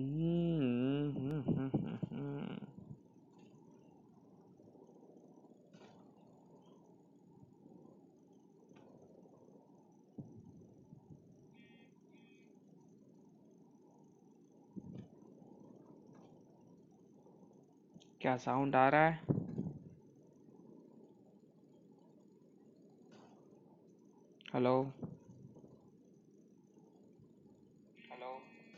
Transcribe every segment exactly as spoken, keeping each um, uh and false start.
हम्म, हम्म, हम्म, हम्म, हम्म। क्या साउंड आ रहा है? Hello hello.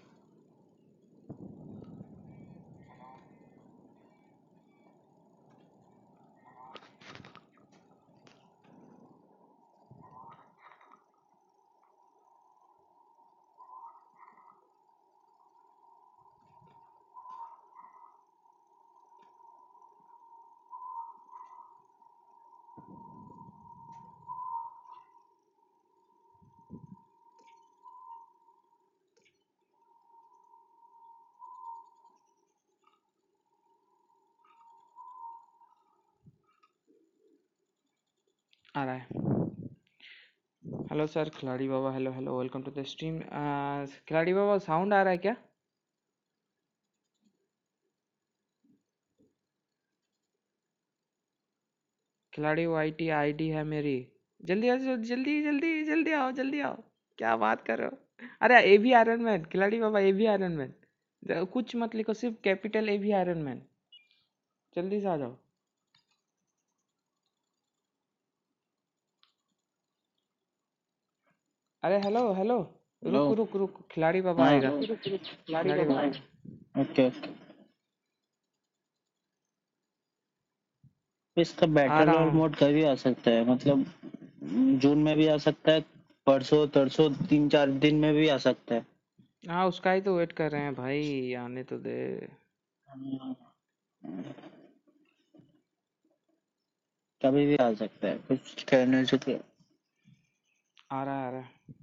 आ रहा है। Hello sir, Khiladi Baba. Hello hello, welcome to the stream. Khiladi Baba, sound आ रहा है क्या? खिलाड़ी वो आईटी आईडी है मेरी। जल्दी आ जाओ, जल्दी जल्दी जल्दी आओ, जल्दी आओ। क्या बात कर रहे हो? अरे ए भी आयरन मैन, खिलाड़ी बाबा, ए भी आयरन मैन। ज- कुछ मत लिखो, सिर्फ कैपिटल ए भी आयरन मैन। जल्दी से आ जाओ। अरे हेलो हेलो। हेलो। रुक रुक रुक, खिलाड़ी बाबा हाँ आएगा। खिलाड़ी बाबा। Okay okay. इसका आ बैटल रहा रॉयल हूँ। मोड कभी आ सकता है, मतलब जून में भी आ सकता है, परसों तरसों तीन चार दिन में भी आ सकता है। हाँ, उसका ही तो वेट कर रहे हैं भाई, आने तो दे। कभी भी आ सकता है, कुछ कह नहीं सकते। आ रहा है, आ रहा है।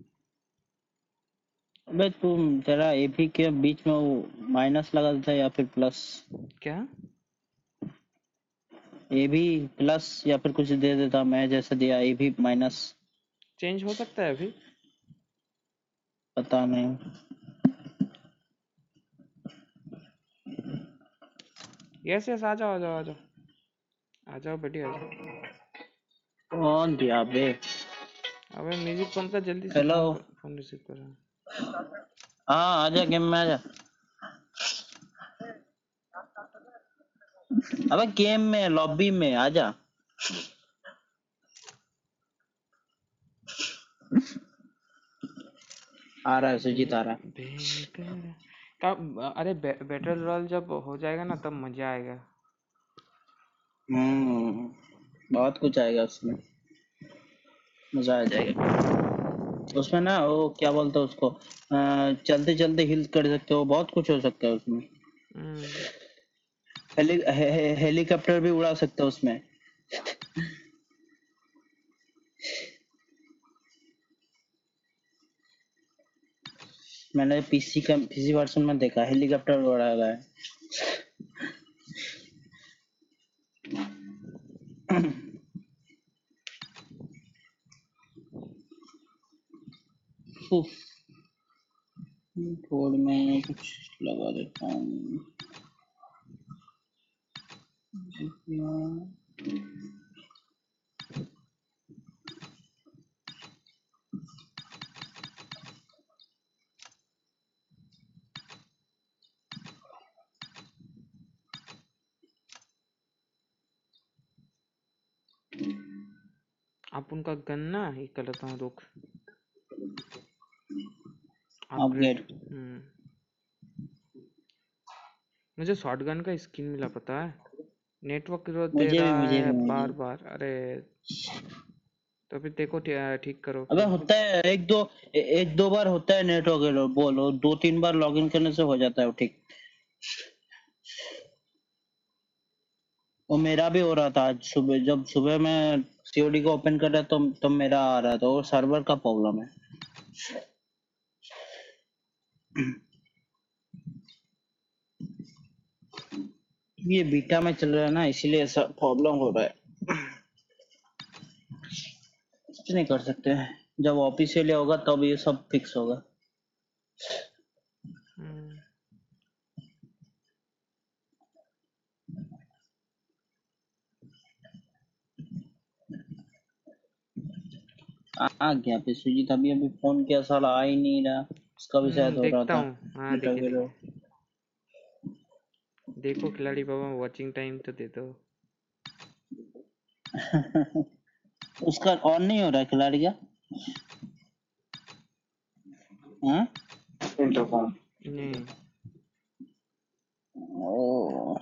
अबे तुम जरा एपी के बीच में वो माइनस लगा देता या फिर प्लस। क्या? ए भी प्लस या फिर कुछ दे देता, मैं जैसे दिया ए भी माइनस। चेंज हो सकता है अभी? पता नहीं। यस यस, आ जाओ आ जाओ आ जाओ। आ जाओ बेटी, आ जाओ। कौन दिया बे? अबे म्यूजिक बंद कर, जल्दी से। हेलो। फोन फोन रिसीव कर रहा हूँ। हाँ आजा, गेम में आजा। अबे गेम में लॉबी में आजा। आ रहा है, बे, सुजीत आ रहा है। बेकर कब? अरे बे, बैटल रॉयल जब हो जाएगा ना, तब मजा आएगा। हम्म, बहुत कुछ आएगा उसमें, मजा आ जाएगा। उसमें ना वो क्या बोलते हैं उसको, अ, चलते चलते हिल कर सकते हो, बहुत कुछ हो सकता है उसमें। हम्म। हेली, हे, हे, हेलीकॉप्टर भी उड़ा सकते हो उसमें। मैंने पीसी का पीसी वर्जन में देखा, हेलीकॉप्टर उड़ा रहा है। उफ, थोड़ में कुछ लगा देता हूँ। आप उनका गन ना ये कर लेता हूँ, रुक। अपग्रेड। अपग्रेड। हम्म। मुझे शॉटगन का स्किन मिला, पता है? नेटवर्क विरोध दे मुझे भी रहा मुझे है भी मुझे बार भी। बार, अरे। तो फिर देखो, ठी- ठीक करो अबे फिर। होता है, एक दो ए- एक दो बार होता है नेटवर्क एरर, बोलो दो तीन बार लॉगिन करने से हो जाता है वो ठीक। वो मेरा भी हो रहा था आज सुबह, जब सुबह मैं सीओडी को ओपन कर रहा तो तब मेरा आ रहा था, वो सर्वर का प्रॉब्लम है। ये बीटा में चल रहा है ना, इसीलिए ऐसा प्रॉब्लम हो रहा है। कुछ नहीं कर सकते, जब ऑफिशियली होगा तब ये सब फिक्स होगा। हम्म। आ गया पे सुजीत, अभी अभी फोन किया, साला आ ही नहीं रहा। उसका भी शायद हम्म हो रहा देखता था हूँ, हाँ देखे इंटरव्यू। देखे। देखो खिलाड़ी बाबा, वॉचिंग टाइम तो दे दो। उसका ऑन नहीं हो रहा है खिलाड़ी का। हाँ इंटरकॉम। नहीं। ओ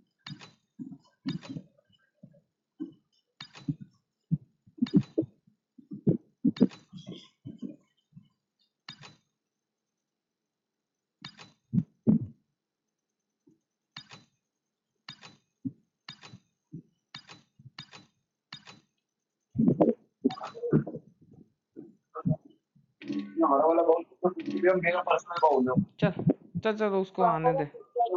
हमारा वाला बहुत मेरा पर्सनल बाउल है। चल चल चल, उसको आने दे।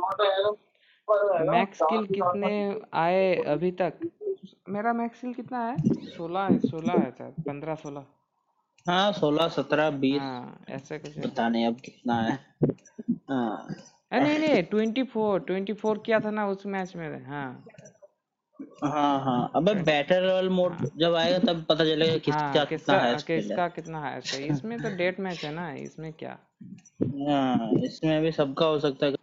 मैक्स किल कितने आए अभी तक? मेरा मैक्स किल कितना है? सोलह है, सोलह है शायद, पंद्रह सोलह। हाँ सोलह सत्रह बीस। हाँ ऐसे कुछ है। पता नहीं अब कितना है। हाँ अरे नहीं नहीं, ट्वेंटी फोर ट्वेंटी फोर किया था ना उस मैच में, हाँ। हाँ हाँ, अबे ट्वेंटी, बैटल रॉयल मोड हाँ जब आएगा तब पता चलेगा हाँ, किसका कितना किसका हाईएस्ट किल है। किसका कितना हाईएस्ट है। इसमें तो डेट मैच है ना, इसमें क्या। हाँ इसमें भी सबका हो सकता है।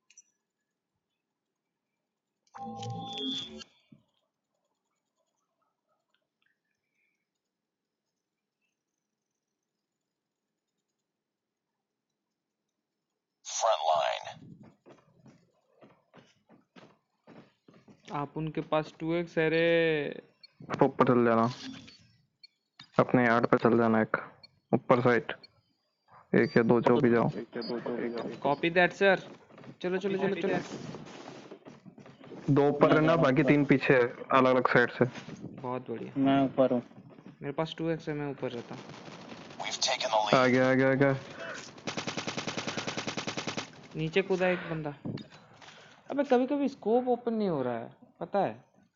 आप उनके पास टू एक्स है रे। ऊपर चल जाना, अपने यार्ड पे चल जाना, एक ऊपर साइड, एक या दो जो भी जाओ। Copy that sir. चलो चलो चलो चलो। दो ऊपर मैं जा रहना, रहा हूँ बाकी ऊपर। तीन पीछे, अलग अलग साइड से। बहुत बढ़िया। मैं ऊपर हूँ। मेरे पास टू एक्स है, मैं ऊपर रहता हूँ। आ गया आ गया आ गया। नीचे कूदा एक बंदा। अबे कभी कभी स्कोप ओपन नहीं हो रहा है, पता है।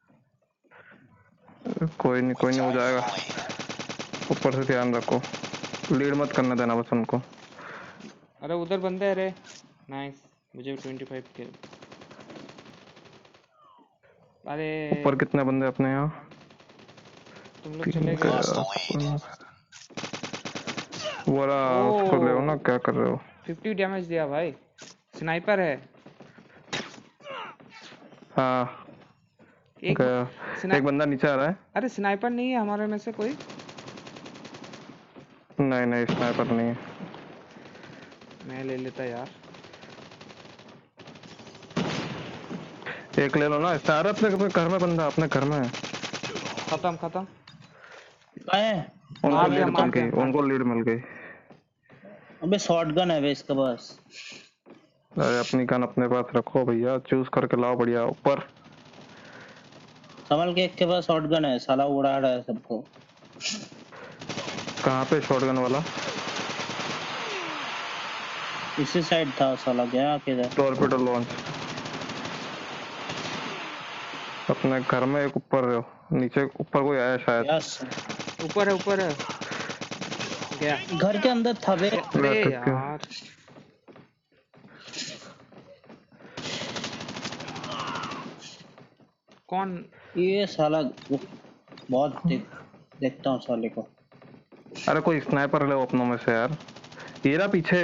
कोई नहीं कोई नहीं, हो जाएगा। ऊपर से ध्यान रखो, लीड मत करने देना बस उनको। अरे उधर बंदे है रे। नाइस। मुझे ट्वेंटी फाइव के। अरे ऊपर कितने बंदे अपने यहाँ? तुम लोग तीन चले के। गए। वो रहा, उसको ले ना, ओ क्या कर रहे हो? फिफ्टी डैमेज दिया भाई। स्नाइपर है। हाँ एक ब... गया। स्ना... एक बंदा नीचे आ रहा है। अरे स्नाइपर नहीं है हमारे में से कोई? नहीं नहीं, स्नाइपर नहीं है। मैं ले लेता यार। एक ले लो ना, सारा अपने अपने घर में बंदा, अपने घर में। खत्म खत्म। कहाँ है? उनको मार दिया लीड मार मिल दिया गई, हाँ। उनको लीड मिल गई। अबे शॉटगन है बे इसके पास। अरे अपनी गन अपने पास रखो भैया, चूज करके लाओ बढ़िया। ऊपर कमल के एक के पास शॉटगन है, साला उड़ा रहा है सबको। कहाँ पे शॉटगन वाला? इसी साइड था, साला गया किधर? Torpedo launch. अपने घर में एक ऊपर रहो, नीचे ऊपर कोई आया शायद। यस ऊपर है ऊपर है। गया। घर के अंदर था बे। अरे लटक गया। यार। कौन? ये साला बहुत देख देखता हूँ साले को। अरे कोई स्नाइपर ले अपनों में से यार। ये रहा पीछे।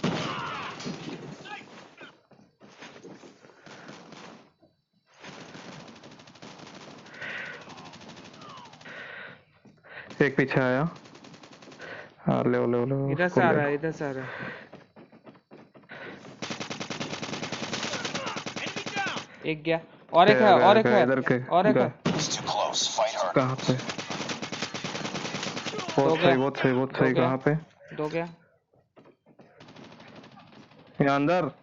एक पीछे आया। हाँ ले ले ले, इधर उसको से आ ले रहा लो। है, इधर से आ रहा है। एक गया। और एक है गया गया और एक गया है इधर के। और एक गया है। कहाँ पे? दो बहुत गया सही बहुत सही बहुत दो सही। गया कहाँ पे? दो गया। यहाँ अंदर।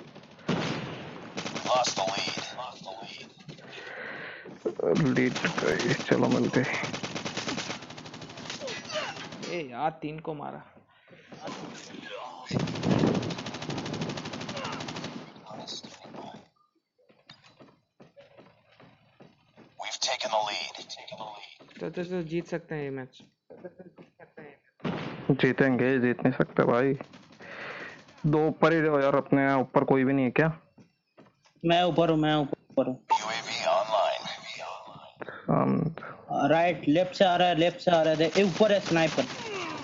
लीड गई, चलो मिल गई। ए यार तीन को मारा। तो तो, तो जीत सकते हैं ये मैच। जीतेंगे, जीत नहीं सकते भाई। दो ऊपर ही रहो यार, अपने यहाँ ऊपर कोई भी नहीं है क्या? मैं ऊपर हूँ मैं ऊपर हूँ। हम राइट लेफ्ट से आ रहा है, लेफ्ट से आ रहा है, देख ऊपर है स्नाइपर।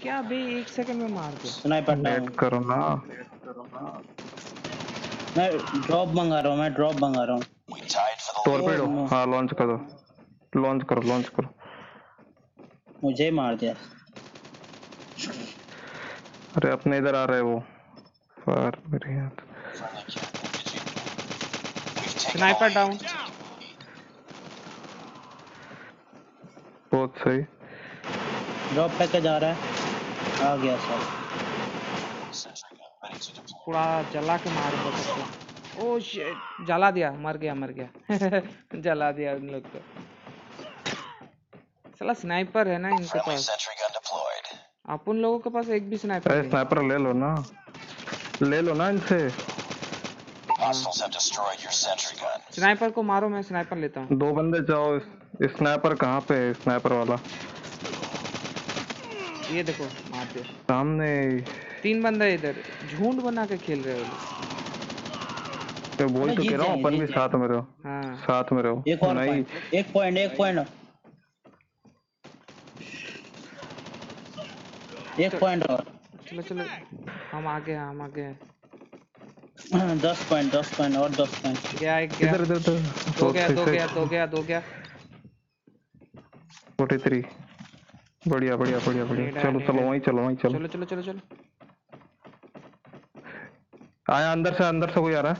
क्या बे एक सेकंड में मार दिया। Sniper down. वेट करो ना। मैं ड्रॉप मंगा रहा हूँ, मैं ड्रॉप मंगा रहा हूँ। टॉर्पेडो, ओह नो, हाँ लॉन्च करो, लॉन्च करो, लॉन्च करो। मुझे ही मार दिया। अरे अपने इधर आ रहे वो फार मेरे हाथ। Sniper down. बहुत सही। ड्रॉप पैकेज आ रहा है, आ गया सर। पूरा जला के मारूंगा सबको। ओह शिट, जला दिया, मर गया मर गया जला दिया उन लोग को। साला स्नाइपर है ना इनके पास, अपन लोगों के पास एक भी स्नाइपर अरे नहीं। स्नाइपर ले लो ना, ले लो ना इनसे। स्नाइपर को मारो, मैं स्नाइपर लेता हूँ। दो बंदे जाओ। इस स्नाइपर कहाँ पे है? स्नाइपर वाला ये देखो मार दिया। सामने। तीन बंदा इधर झुंड बना के खेल रहे हो लोग। मैं बोल अबे तो जीत कह रहा हूँ जाएंगे, अपन जीत भी जाएंगे। साथ में रहो, हाँ साथ में रहो। एक और नहीं पॉइंट, एक पॉइंट, एक पॉइंट, एक पॉइंट और। चलो चलो, हम आगे हैं, हम आगे हैं। दस पॉइंट, दस पॉइंट और दस पॉइंट। गया एक गया, इधर इधर इधर। दो गया दो गया दो गया दो गया। Forty three. बढ़िया बढ़िया बढ़िया बढ़िया। नेड़ा चलो नेड़ा। चलो वहीं चलो वहीं चलो। चलो चलो चलो चलो। आया अंदर से, अंदर से कोई आ रहा है।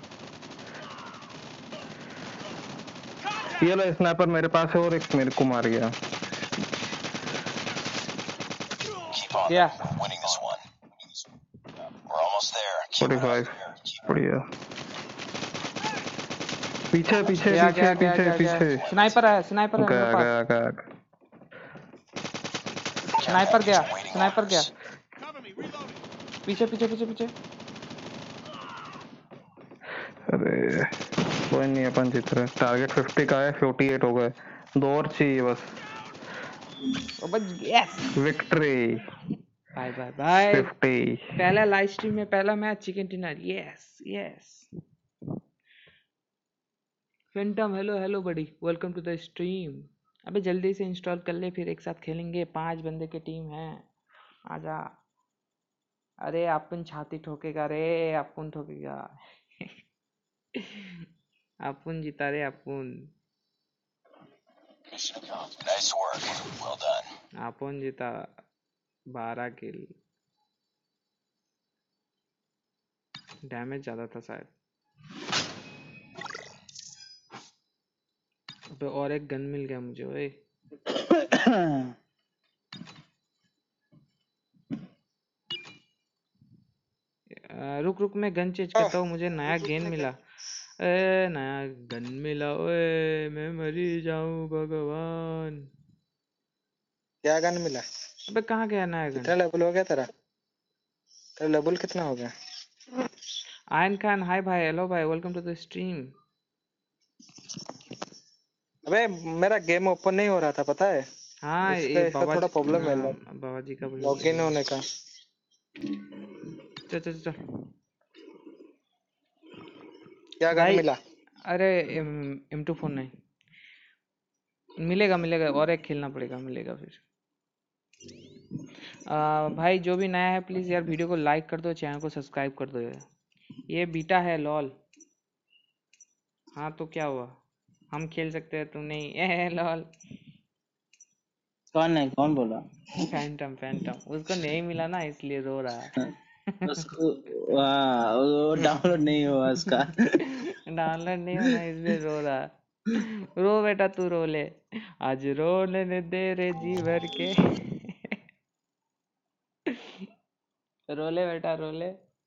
ये लो स्नाइपर मेरे पास है और एक मेरे को मार गया। गया। Forty five. बढ़िया। पीछे पीछे गया पीछे गया गया पीछे गया गया। पीछे। स्नाइपर है, स्नाइपर है मेरे गया पास। गया गया। स्नाइपर गया, स्नाइपर गया। पीछे पीछे पीछे पीछे। अरे कोई नहीं, अपन जीत रहे। टारगेट फिफ्टी का है, फोर्टी एट हो गए। दो और चाहिए बस। Yes, victory. Bye bye bye. Fifty. पहला लाइव स्ट्रीम में पहला match chicken dinner. Yes yes. Phantom hello hello बड़ी, वेलकम टू द स्ट्रीम। अबे जल्दी से इंस्टॉल कर ले, फिर एक साथ खेलेंगे। पांच बंदे की टीम है, आजा। अरे अपन छाती ठोकेगा रे, अपन ठोकेगा अपन जीता रे अपन। अपन जीता। बारह किल, डैमेज ज्यादा था शायद। अबे और एक गन मिल गया मुझे। ओए रुक रुक, मैं गन चेंज करता हूँ, मुझे नया गेन मिला। ए नया गन मिला। ओए मैं मरी जाऊं भगवान। क्या गन मिला? अबे कहाँ गया नया गन? कितना लेवल हो गया तेरा? तेरा लेवल कितना हो गया? आयन खान हाय भाई, हेलो भाई, वेलकम टू द स्ट्रीम। अबे मेरा गेम ओपन नहीं हो रहा था, पता है? हाँ इसका ये इसका बाबा थोड़ा प्रॉब्लम है, हाँ, बाबा जी का लॉगिन होने का। चल चल चल क्या गन भाई। मिला? अरे एम एम टू फोन नहीं मिलेगा, मिलेगा और एक खेलना पड़ेगा, मिलेगा फिर। आ, भाई जो भी नया है प्लीज यार वीडियो को लाइक कर दो, चैनल को सब्सक्राइब कर दो यार। ये बीटा है लॉल। हाँ तो क्या हुआ, हम खेल सकते हैं, तुम नहीं। ए लॉल। कौन है, कौन बोला? फैंटम फैंटम, उसको नहीं मिला ना इसलिए रो रहा है। उसको हाँ, वो डाउनलोड नहीं हुआ उसका। डाउनलोड नहीं होना इसलिए रो रहा है। रो बेटा तू रो ले, आज रोने दे रे जी भर के। रोले बेटा रोले।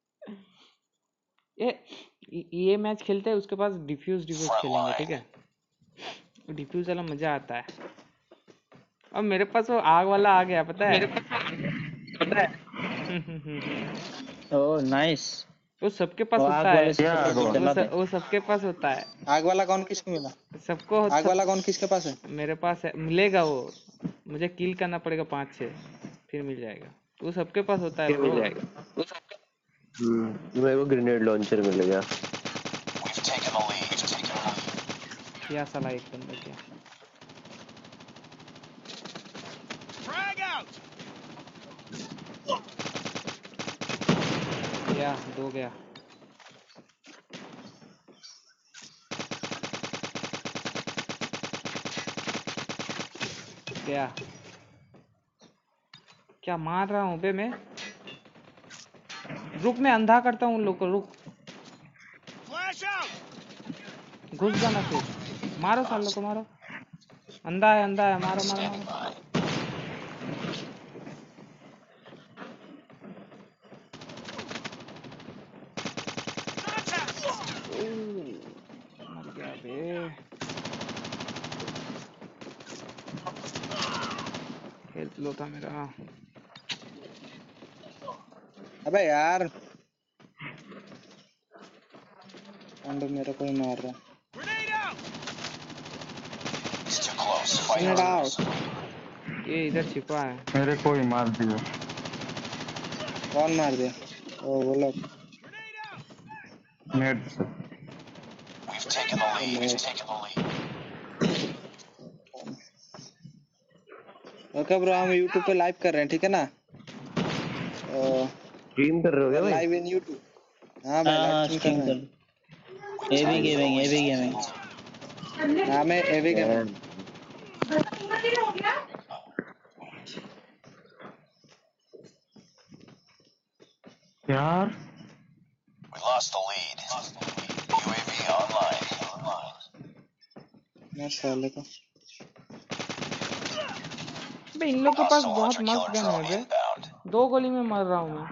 ये ये मैच खेलते हैं, उसके पास डिफ्यूज डिफ्यूज खेलेंगे, ठीक है? डिफ्यूज वाला मजा आता है। और मेरे पास वो आग वाला आ गया, पता है? पता है? Oh nice. वो सबके पास वो होता आग है। वाले से क्या पकड़ आग के वो चला स, दे। वो सबके पास होता है। आग वाला कौन किसको मिला? सबको आग सब, वाला कौन किसके पास है? मेरे पास है, मिलेगा वो। मुझे किल करना पड़ेगा पाँच छः, फिर मिल जाएगा। वो सबके पास होता है फिर मिल ब्रो। जाएगा। हम्म मेरे को ग्रेनेड लॉन्चर मिलेगा। क्या साला एक बंदा क्या। गया, दो गया। गया। क्या मार रहा हूँ बे मैं? रुक, मैं अंधा करता हूँ उन लोग को, रुक। घुस जाना फिर। मारो सालों को, मारो। अंधा है, अंधा है, मारो मारो मारो। ओह, मर गया बे। हेल्थ लो था मेरा। अबे यार पांडव मेरे को ही मार रहा। Grenade out. ये इधर छिपा है। मेरे को ही मार दिया। कौन मार दिया? ओ वो लोग। नेट से। ओके ब्रो, हम यूट्यूब पे लाइव कर रहे हैं, ठीक है ना? स्ट्रीम कर रहे हो क्या भाई? Live in YouTube. हाँ भाई, हाँ लाइव हाँ स्ट्रीम कर स्ट्रीम रहे कर। AV gaming, AV gaming. हैं। नाम है एवी गेमिंग। यार मैं साले को। बे इन लोग के पास बहुत मस्त गन है बे। दो गोली में मर रहा हूँ मैं।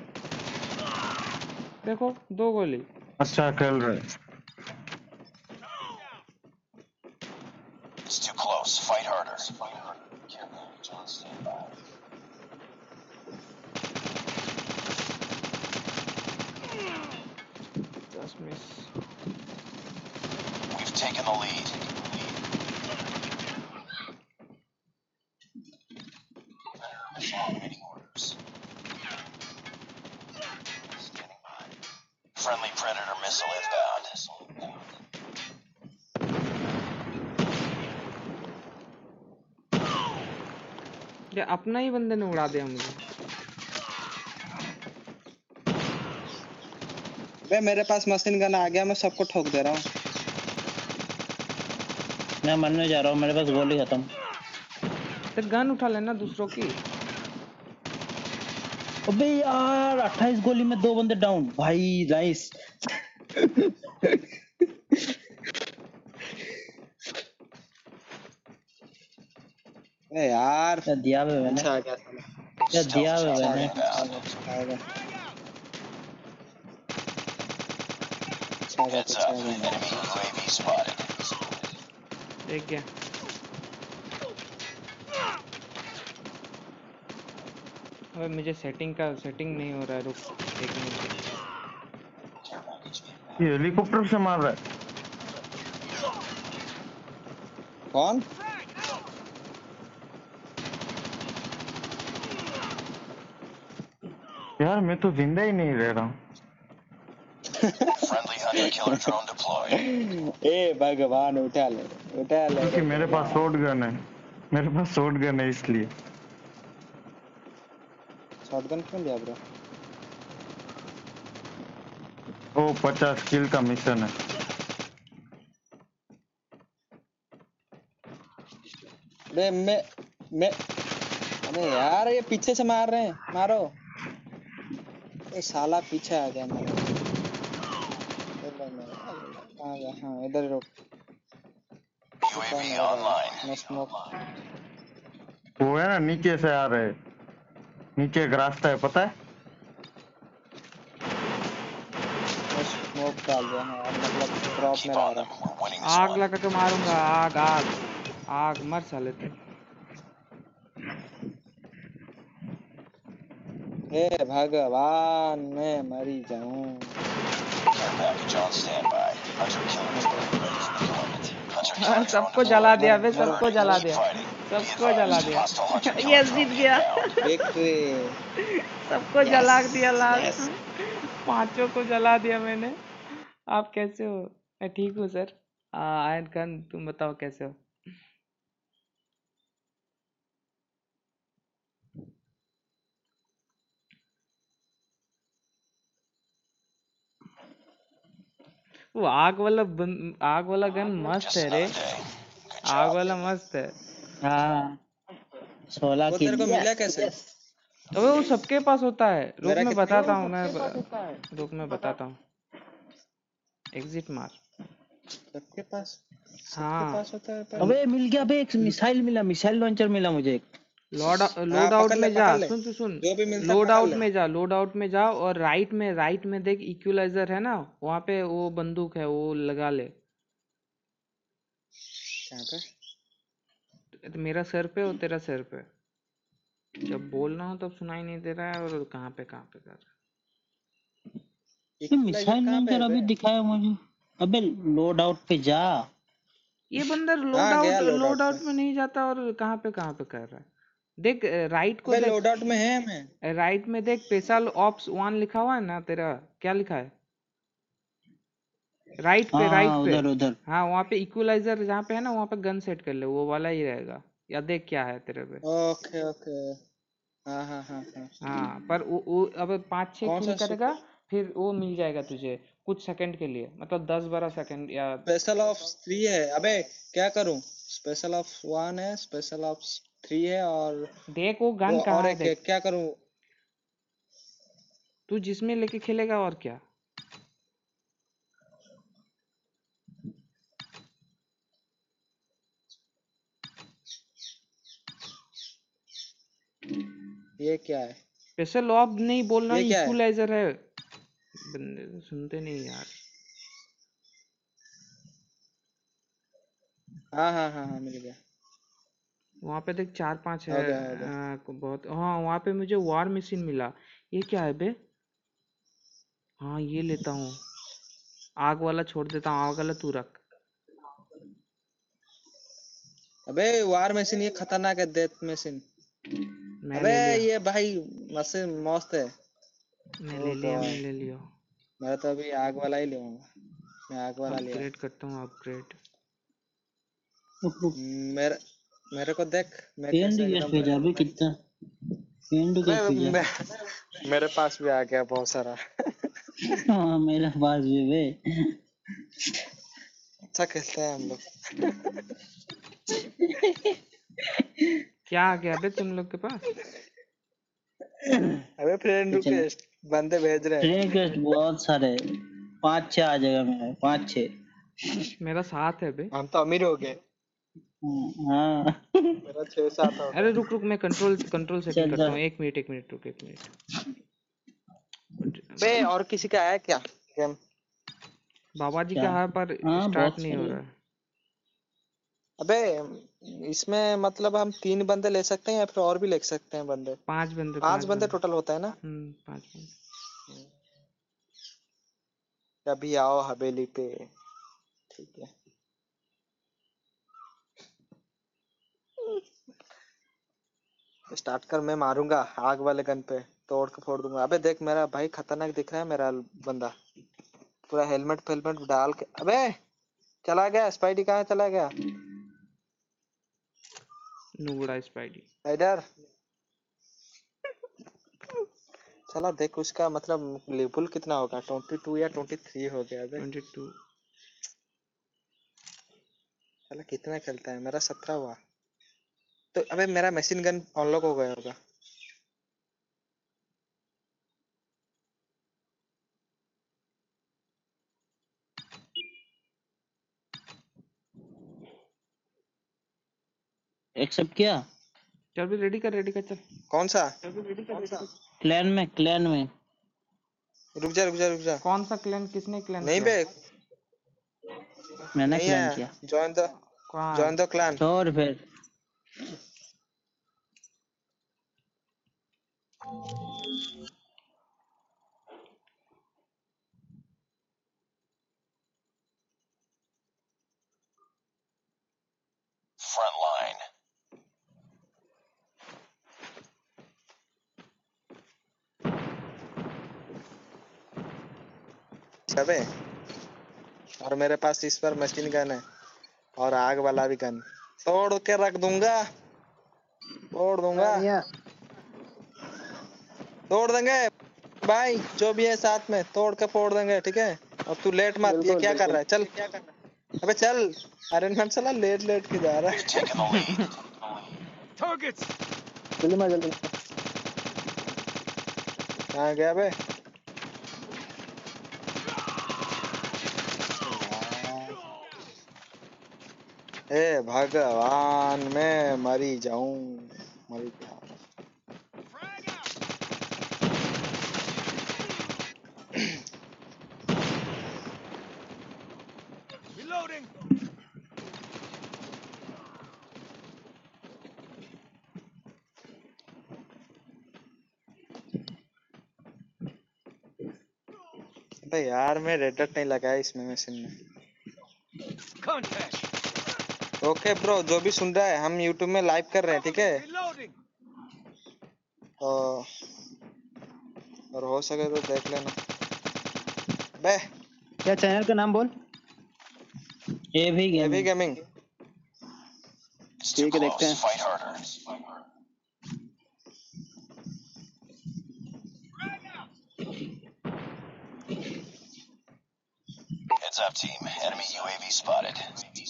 देखो, दो गोली। अच्छा खेल रहे। Just miss. ये अपना ही बंदे ने उड़ा दिया मुझे। बे मेरे पास मशीन गन आ गया, मैं सबको ठोक दे रहा हूँ। मैं मरने जा रहा हूँ, मेरे पास गोली खत्म। तो गन उठा लेना दूसरों की। अबे यार अट्ठाईस गोली में दो बंदे डाउन भाई, नाइस। अरे यार क्या दिया बे मैंने? अच्छा आ गया साला। क्या दिया बे अच्छा आ मैंने? गया, अच्छा आ गया, अच्छा आ गया, अच्छा आ गया, अच्छा आ गया। देख गया। अबे मुझे सेटिंग का सेटिंग नहीं हो रहा है, रुक एक मिनट। ये हेलीकॉप्टर से मार रहा है। कौन? यार मैं तो जिंदा ही नहीं रह रहा हूँ। ए भगवान, उठा ले, उठा ले क्योंकि रे मेरे पास भगवान। शॉट गन है। मेरे पास शॉट गन है इसलिए। शॉटगन क्यों लिया ब्रो? ओ पचास किल का मिशन है। बे मैं मैं अबे यार ये पीछे से मार रहे हैं, मारो। ये साला पीछे आ गया मेरे। कहाँ गया? हाँ इधर ही रुक। रुका मेरे भाई, मैं स्मोक। वो है ना नीचे से आ रहे। नीचे एक रास्ता है पता है। मैं स्मोक डाल दिया। हाँ मतलब ड्रॉप में आ रहा। आग लगा के मारूंगा, आग आग आग। मर साले तुम। हे भगवान, मैं मरी जाऊं। हाँ, सबको जला दिया बे, मरो सबको जला मरो। दिया, सबको जला दिया। यस, जीत गया। विक्ट्री। सबको यस जला दिया लास्ट यस। में। पांचों को जला दिया मैंने। आप कैसे हो? मैं ठीक हूँ सर। आयन खान, तुम बताओ कैसे हो? वो आग वाला बन, आग वाला गन मस्त है रे, आग वाला मस्त है। हाँ सोलह वो किल तेरे को मिला कैसे? अबे वो सबके पास होता है, रुक मेरा मैं कितना बताता हूँ, मैं रुक मैं बताता हूँ। एग्जिट मार। सबके पास सबके हाँ पास होता है पर अबे मिल गया अबे, एक मिसाइल मिला, मिसाइल लॉन्चर मिला मुझे एक। लोड हाँ लोड आउट पकड़ ले में जा, पकड़ ले, सुन सुन सुन, जो भी मिलता है लोड पकड़ आउट ले। में जा, लोड आउट में जा और राइट में, राइट में देख इक्विलाइजर है ना, वहाँ पे वो बंदूक है, वो लगा ले। कहाँ पे? तो मेरा सर पे और तेरा सर पे, जब बोलना हो तब सुनाई नहीं दे रहा है, और कहाँ पे कहाँ पे कर रहा ये इक्वलाइजर मिसाइल कहाँ पे लॉन्चर है अभी बे? दिखाया मुझे। अबे लोड आउट पे जा। है। ये बंदा लोड हाँ आउट, गया लोड लोड आउट पे। आउट में नहीं जाता और कहाँ पे कहाँ पे कर रहा है। देख राइट को अबे देख, लोड आउट में है मैं। राइट में देख, पेशाल ऑप्स वन लिखा हुआ है ना तेरा, क्या लिखा है? राइट पे, हाँ राइट हाँ पे। उधर उधर। हाँ वहाँ पे इक्वलाइजर जहाँ पे है ना, वहाँ पे गन सेट कर ले, वो वाला ही रहेगा। या देख क्या है तेरे पे। Okay okay. हाँ हाँ हाँ हाँ। हाँ पर वो वो अब पाँच छः कौन किल सा करेगा, फिर वो मिल जाएगा तुझे कुछ सेकंड के लिए, मतलब दस बारह सेकंड या। स्पेशल ऑप्स थ्री है? अबे क्या करूं? स्पेशल ऑप्स वन है, स्पेशल ऑप्स थ्री है, और देख वो गन वो और कहाँ है एक है, देख, क्या करूं? तू जिसमें लेके खेलेगा और क्या। ये क्या है? स्पेशल ऑप नहीं बोलना, ये क्या है? इक्वलाइजर है। बंदे तो सुनते नहीं यार। हाँ हाँ हाँ हाँ मिल गया। वहाँ पे देख चार पांच है, हो गया हो गया। आ, को बहुत। हाँ वहाँ पे मुझे वार मशीन मिला। ये क्या है बे? हाँ ये लेता हूँ, आग वाला छोड़ देता हूँ, आग वाला तू रख। अबे वार मशीन ये खतरनाक है, डेथ मशीन। मैं अबे ले लिया, ये भाई मशीन मस्त है। मैं ओ ले लिया, गॉड, मैं ले लिया। मैं तो अभी आग वाला ही लूंगा। मैं आग वाला लिया। अपग्रेड करता हूँ, अपग्रेड। रुक रुक। मेरे मेरे को देख, मैं पेन कैसे रिक्वेस्ट एकदम। भेजा अभी कितना, पेन रिक्वेस्ट अबे भेजा। मैं, मेरे पास भी आ गया बहुत सारा। हाँ मेरे पास भी बे। अच्छा खेलते हैं हम लोग। क्या आ गया बे तुम लोग के पास? अबे फ्रेंड चल रिक्वेस्ट बंदे भेज रहे फ्रेंड हैं। रिक्वेस्ट बहुत सारे, पाँच छः आ जाएगा मेरा, पाँच छः। मेरा साथ है बे। हम तो अमीर हो गए। हाँ मेरा छह सात हो अरे गया। रुक रुक, मैं कंट्रोल कंट्रोल सेटिंग चल करता चल। हूँ, एक मिनट एक मिनट रुक, एक मिनट। बे और किसी का है क्या गेम? बाबा जी क्या? का है पर हाँ स्टार्ट बहुत नहीं हो सारे। रहा है। अबे इसमें मतलब हम तीन बंदे ले सकते हैं या फिर और भी ले सकते हैं बंदे? पांच बंदे, पांच पांच बंदे बंदे। टोटल होता है ना? हम्म पांच बंदे। कभी आओ हवेली पे। ठीक है। स्टार्ट कर, मैं मारूंगा आग वाले गन पे, तोड़ के फोड़ दूंगा। अबे देख मेरा भाई खतरनाक दिख रहा है मेरा बंदा, पूरा हेलमेट फेलमेट डाल के। अबे चला गया स्पाइडी, कहाँ चला गया? नुबड़ा स्पाइडी। इधर चला देख, उसका मतलब लेवल कितना होगा, ट्वेंटी टू या ट्वेंटी थ्री हो गया। अबे ट्वेंटी टू। चला कितना खेलता है, मेरा सत्रह हुआ। तो अबे मेरा मशीन गन अनलॉक हो गया होगा। एक्सेप्ट किया। चल भी रेडी कर, रेडी कर चल। कौन सा? क्लैन में, क्लैन में। रुक जा रुक जा रुक जा। कौन सा क्लैन, किसने क्लैन नहीं किया? बे, मैंने नहीं क्लैन है। किया। जॉइन द कहाँ जॉइन है? The clan. छोड़ फिर। अबे और मेरे पास इस पर मशीन गन है और आग वाला भी गन, तोड़ के रख दूंगा, तोड़ दूंगा, तोड़ देंगे भाई, जो भी है साथ में तोड़ के फोड़ देंगे, ठीक है? अब तू लेट मत, ये बिल्कुल क्या कर रहा बिल्कुल है? चल अबे चल। आयरन मैन साला लेट लेट के जा रहा है। जल्दी मार जल्दी मार। कहाँ गया बे? हे भगवान, मैं मरी जाऊं, मरी जाऊं। अबे यार, मैं रेड डॉट नहीं लगाया इसमें मशीन में। ओके ब्रो, जो भी सुन रहा है, हम यूट्यूब में लाइव कर रहे हैं, ठीक है? तो और हो सके तो देख लेना। बे क्या चैनल का नाम बोल? ए भी ये भी गेमिंग। गेमिंग। ठीक है देखते हैं। Heads up, team. Enemy U A V spotted.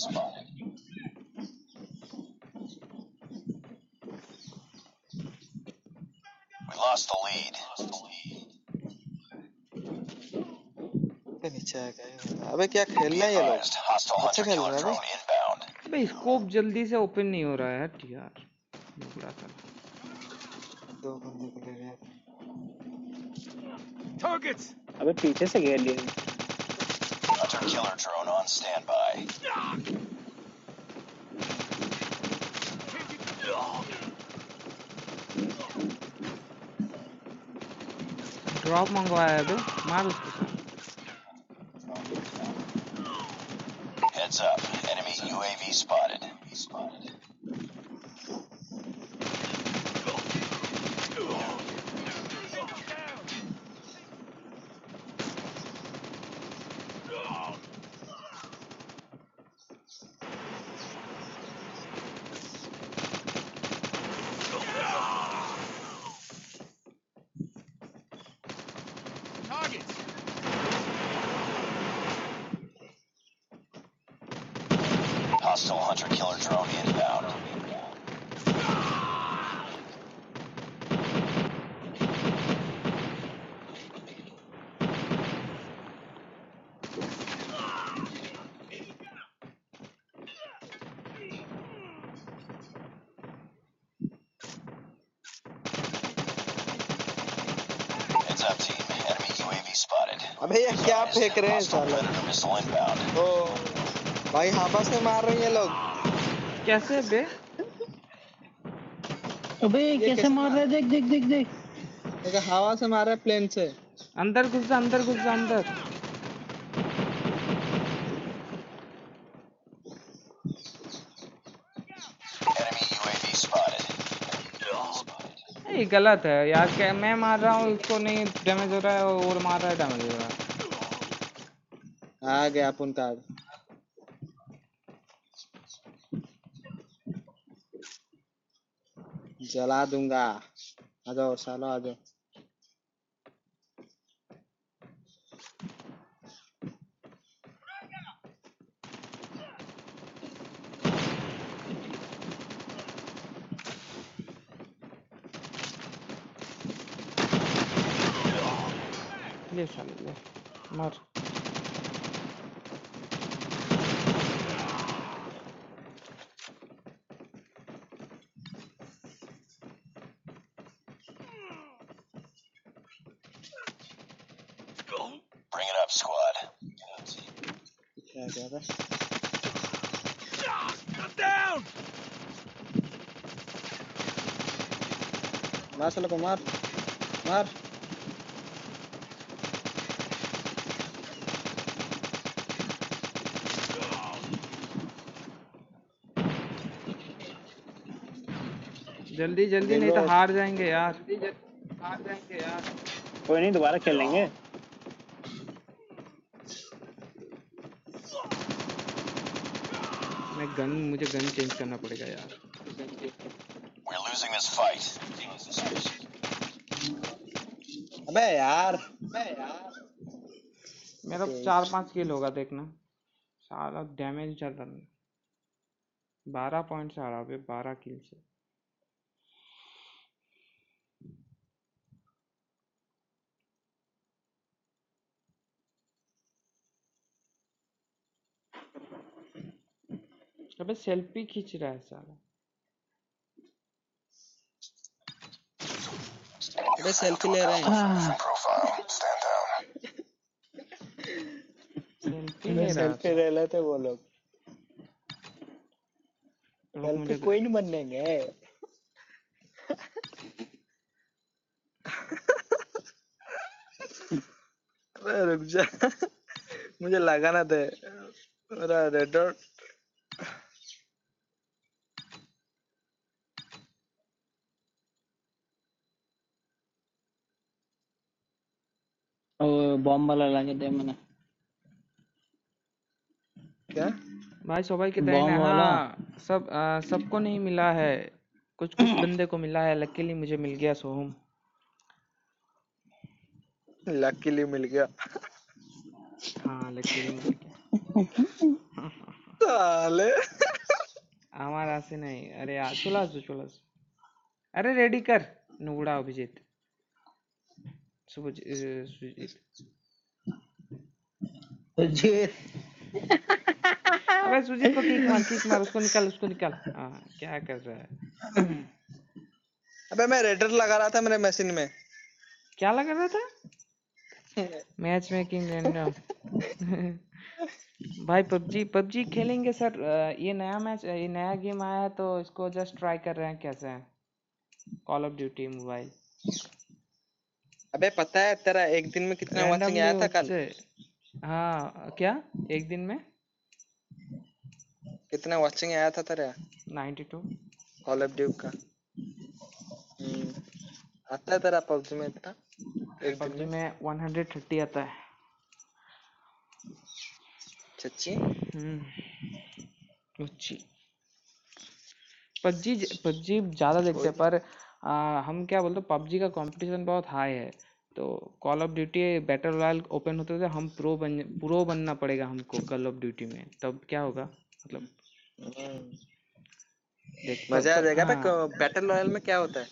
We lost the lead. पे नीचे आ गए। अबे क्या खेल रहे हैं ये लोग? Advised, hostile अच्छा hunter खेल killer रहे हैं drone अबे। inbound. अबे स्कोप जल्दी से ओपन नहीं हो रहा है हट यार, बुरा सा। दो बंदे को ले गया। अबे पीछे से घेर लिए। Hunter killer drone on standby. Drop मंगवाया है बे, मार उसको साला। Heads up. Enemy U A V spotted. Hostile hunter killer drone inbound. Heads up, team. Enemy U A V spotted. अबे ये क्या फेंक रहे हैं Hostile साले? predator missile inbound. ओ भाई हवा से मार रहे हैं ये लोग। कैसे बे? अबे ये कैसे कैसे मार रहा है? देख देख देख देख। ये हवा से मार रहा है प्लेन से। अंदर घुस जा, अंदर घुस जा, अंदर। Enemy U A V spotted. ये गलत है यार, क्या मैं मार रहा हूँ उसको नहीं डैमेज हो रहा है, और मार रहा है डैमेज हो रहा है। आ गया अपन कार्ड। जला दूंगा। आ जाओ सालो, आ जाओ। ले साले ले, मार। Bring it up, squad. क्या गया बे? मार साले को, मार मार। जल्दी जल्दी, नहीं तो हार जाएंगे यार। हार जाएंगे यार। कोई नहीं, दोबारा खेल लेंगे। मैं गन मुझे गन चेंज करना पड़ेगा यार। We're losing this fight. अबे यार, अबे यार। मेरा चार पाँच किल होगा देखना। सारा डैमेज चल रहा है। बारह पॉइंट से आ रहा है बारह किल से। अबे सेल्फी खींच रहा है सारा। अबे सेल्फी ले रहे हैं। Ah, Profile. Stand down. Selfie मैं ले रहा सेल्फी था। ले रहे थे वो लोग। रुक सेल्फी मुझे कोई नहीं बनेंगे। अबे रुक जा। मुझे लगा ना दे। मेरा रेड डॉट। वो बॉम्ब वाला लगा दे मैंने। क्या? भाई सबाई के दाई ने बॉम्ब वाला हाँ सब आ, सबको नहीं मिला है। कुछ कुछ बंदे को मिला है। लकीली मुझे मिल गया सोहम। लकीली मिल गया। हाँ लकीली मिल गया। साले। हमारा से नहीं। अरे यार चला सो चला सो। अरे रेडी कर नुगड़ा अभिजीत। सुभज अ, सुजीत। जीत। अबे सुजीत को किक मार किक मार उसको निकाल उसको निकाल। हाँ क्या कर रहा है। अबे मैं रेडर लगा रहा था मेरे मशीन में। क्या लगा रहा था। Match making random. भाई पबजी पबजी खेलेंगे सर। अ, ये नया मैच ये नया गेम आया है तो इसको जस्ट ट्राई कर रहे हैं कैसे है। कॉल ऑफ ड्यूटी मोबाइल अबे पता है तेरा एक दिन में कितना वॉचिंग रैंडमली आया था कल? उससे। हाँ क्या एक दिन में कितना वॉचिंग आया था तेरा ninety two. Call of duty का? हम्म, आता है तेरा पबजी में इतना एक दिन पबजी में? में वन हंड्रेड थर्टी आता है। सच्ची? हम्म अच्छी। पबजी पबजी ज़्यादा देखते हैं पर आ, हम क्या बोलते हैं पबजी का कंपटीशन बहुत हाई है। तो call of duty battle royale open होते थे हम प्रो बन प्रो बनना पड़ेगा हमको कॉल ऑफ ड्यूटी में तब क्या होगा मतलब हम्म, देख तब मजा आ तब जाएगा। अबे हाँ बैटल रॉयल में क्या होता है?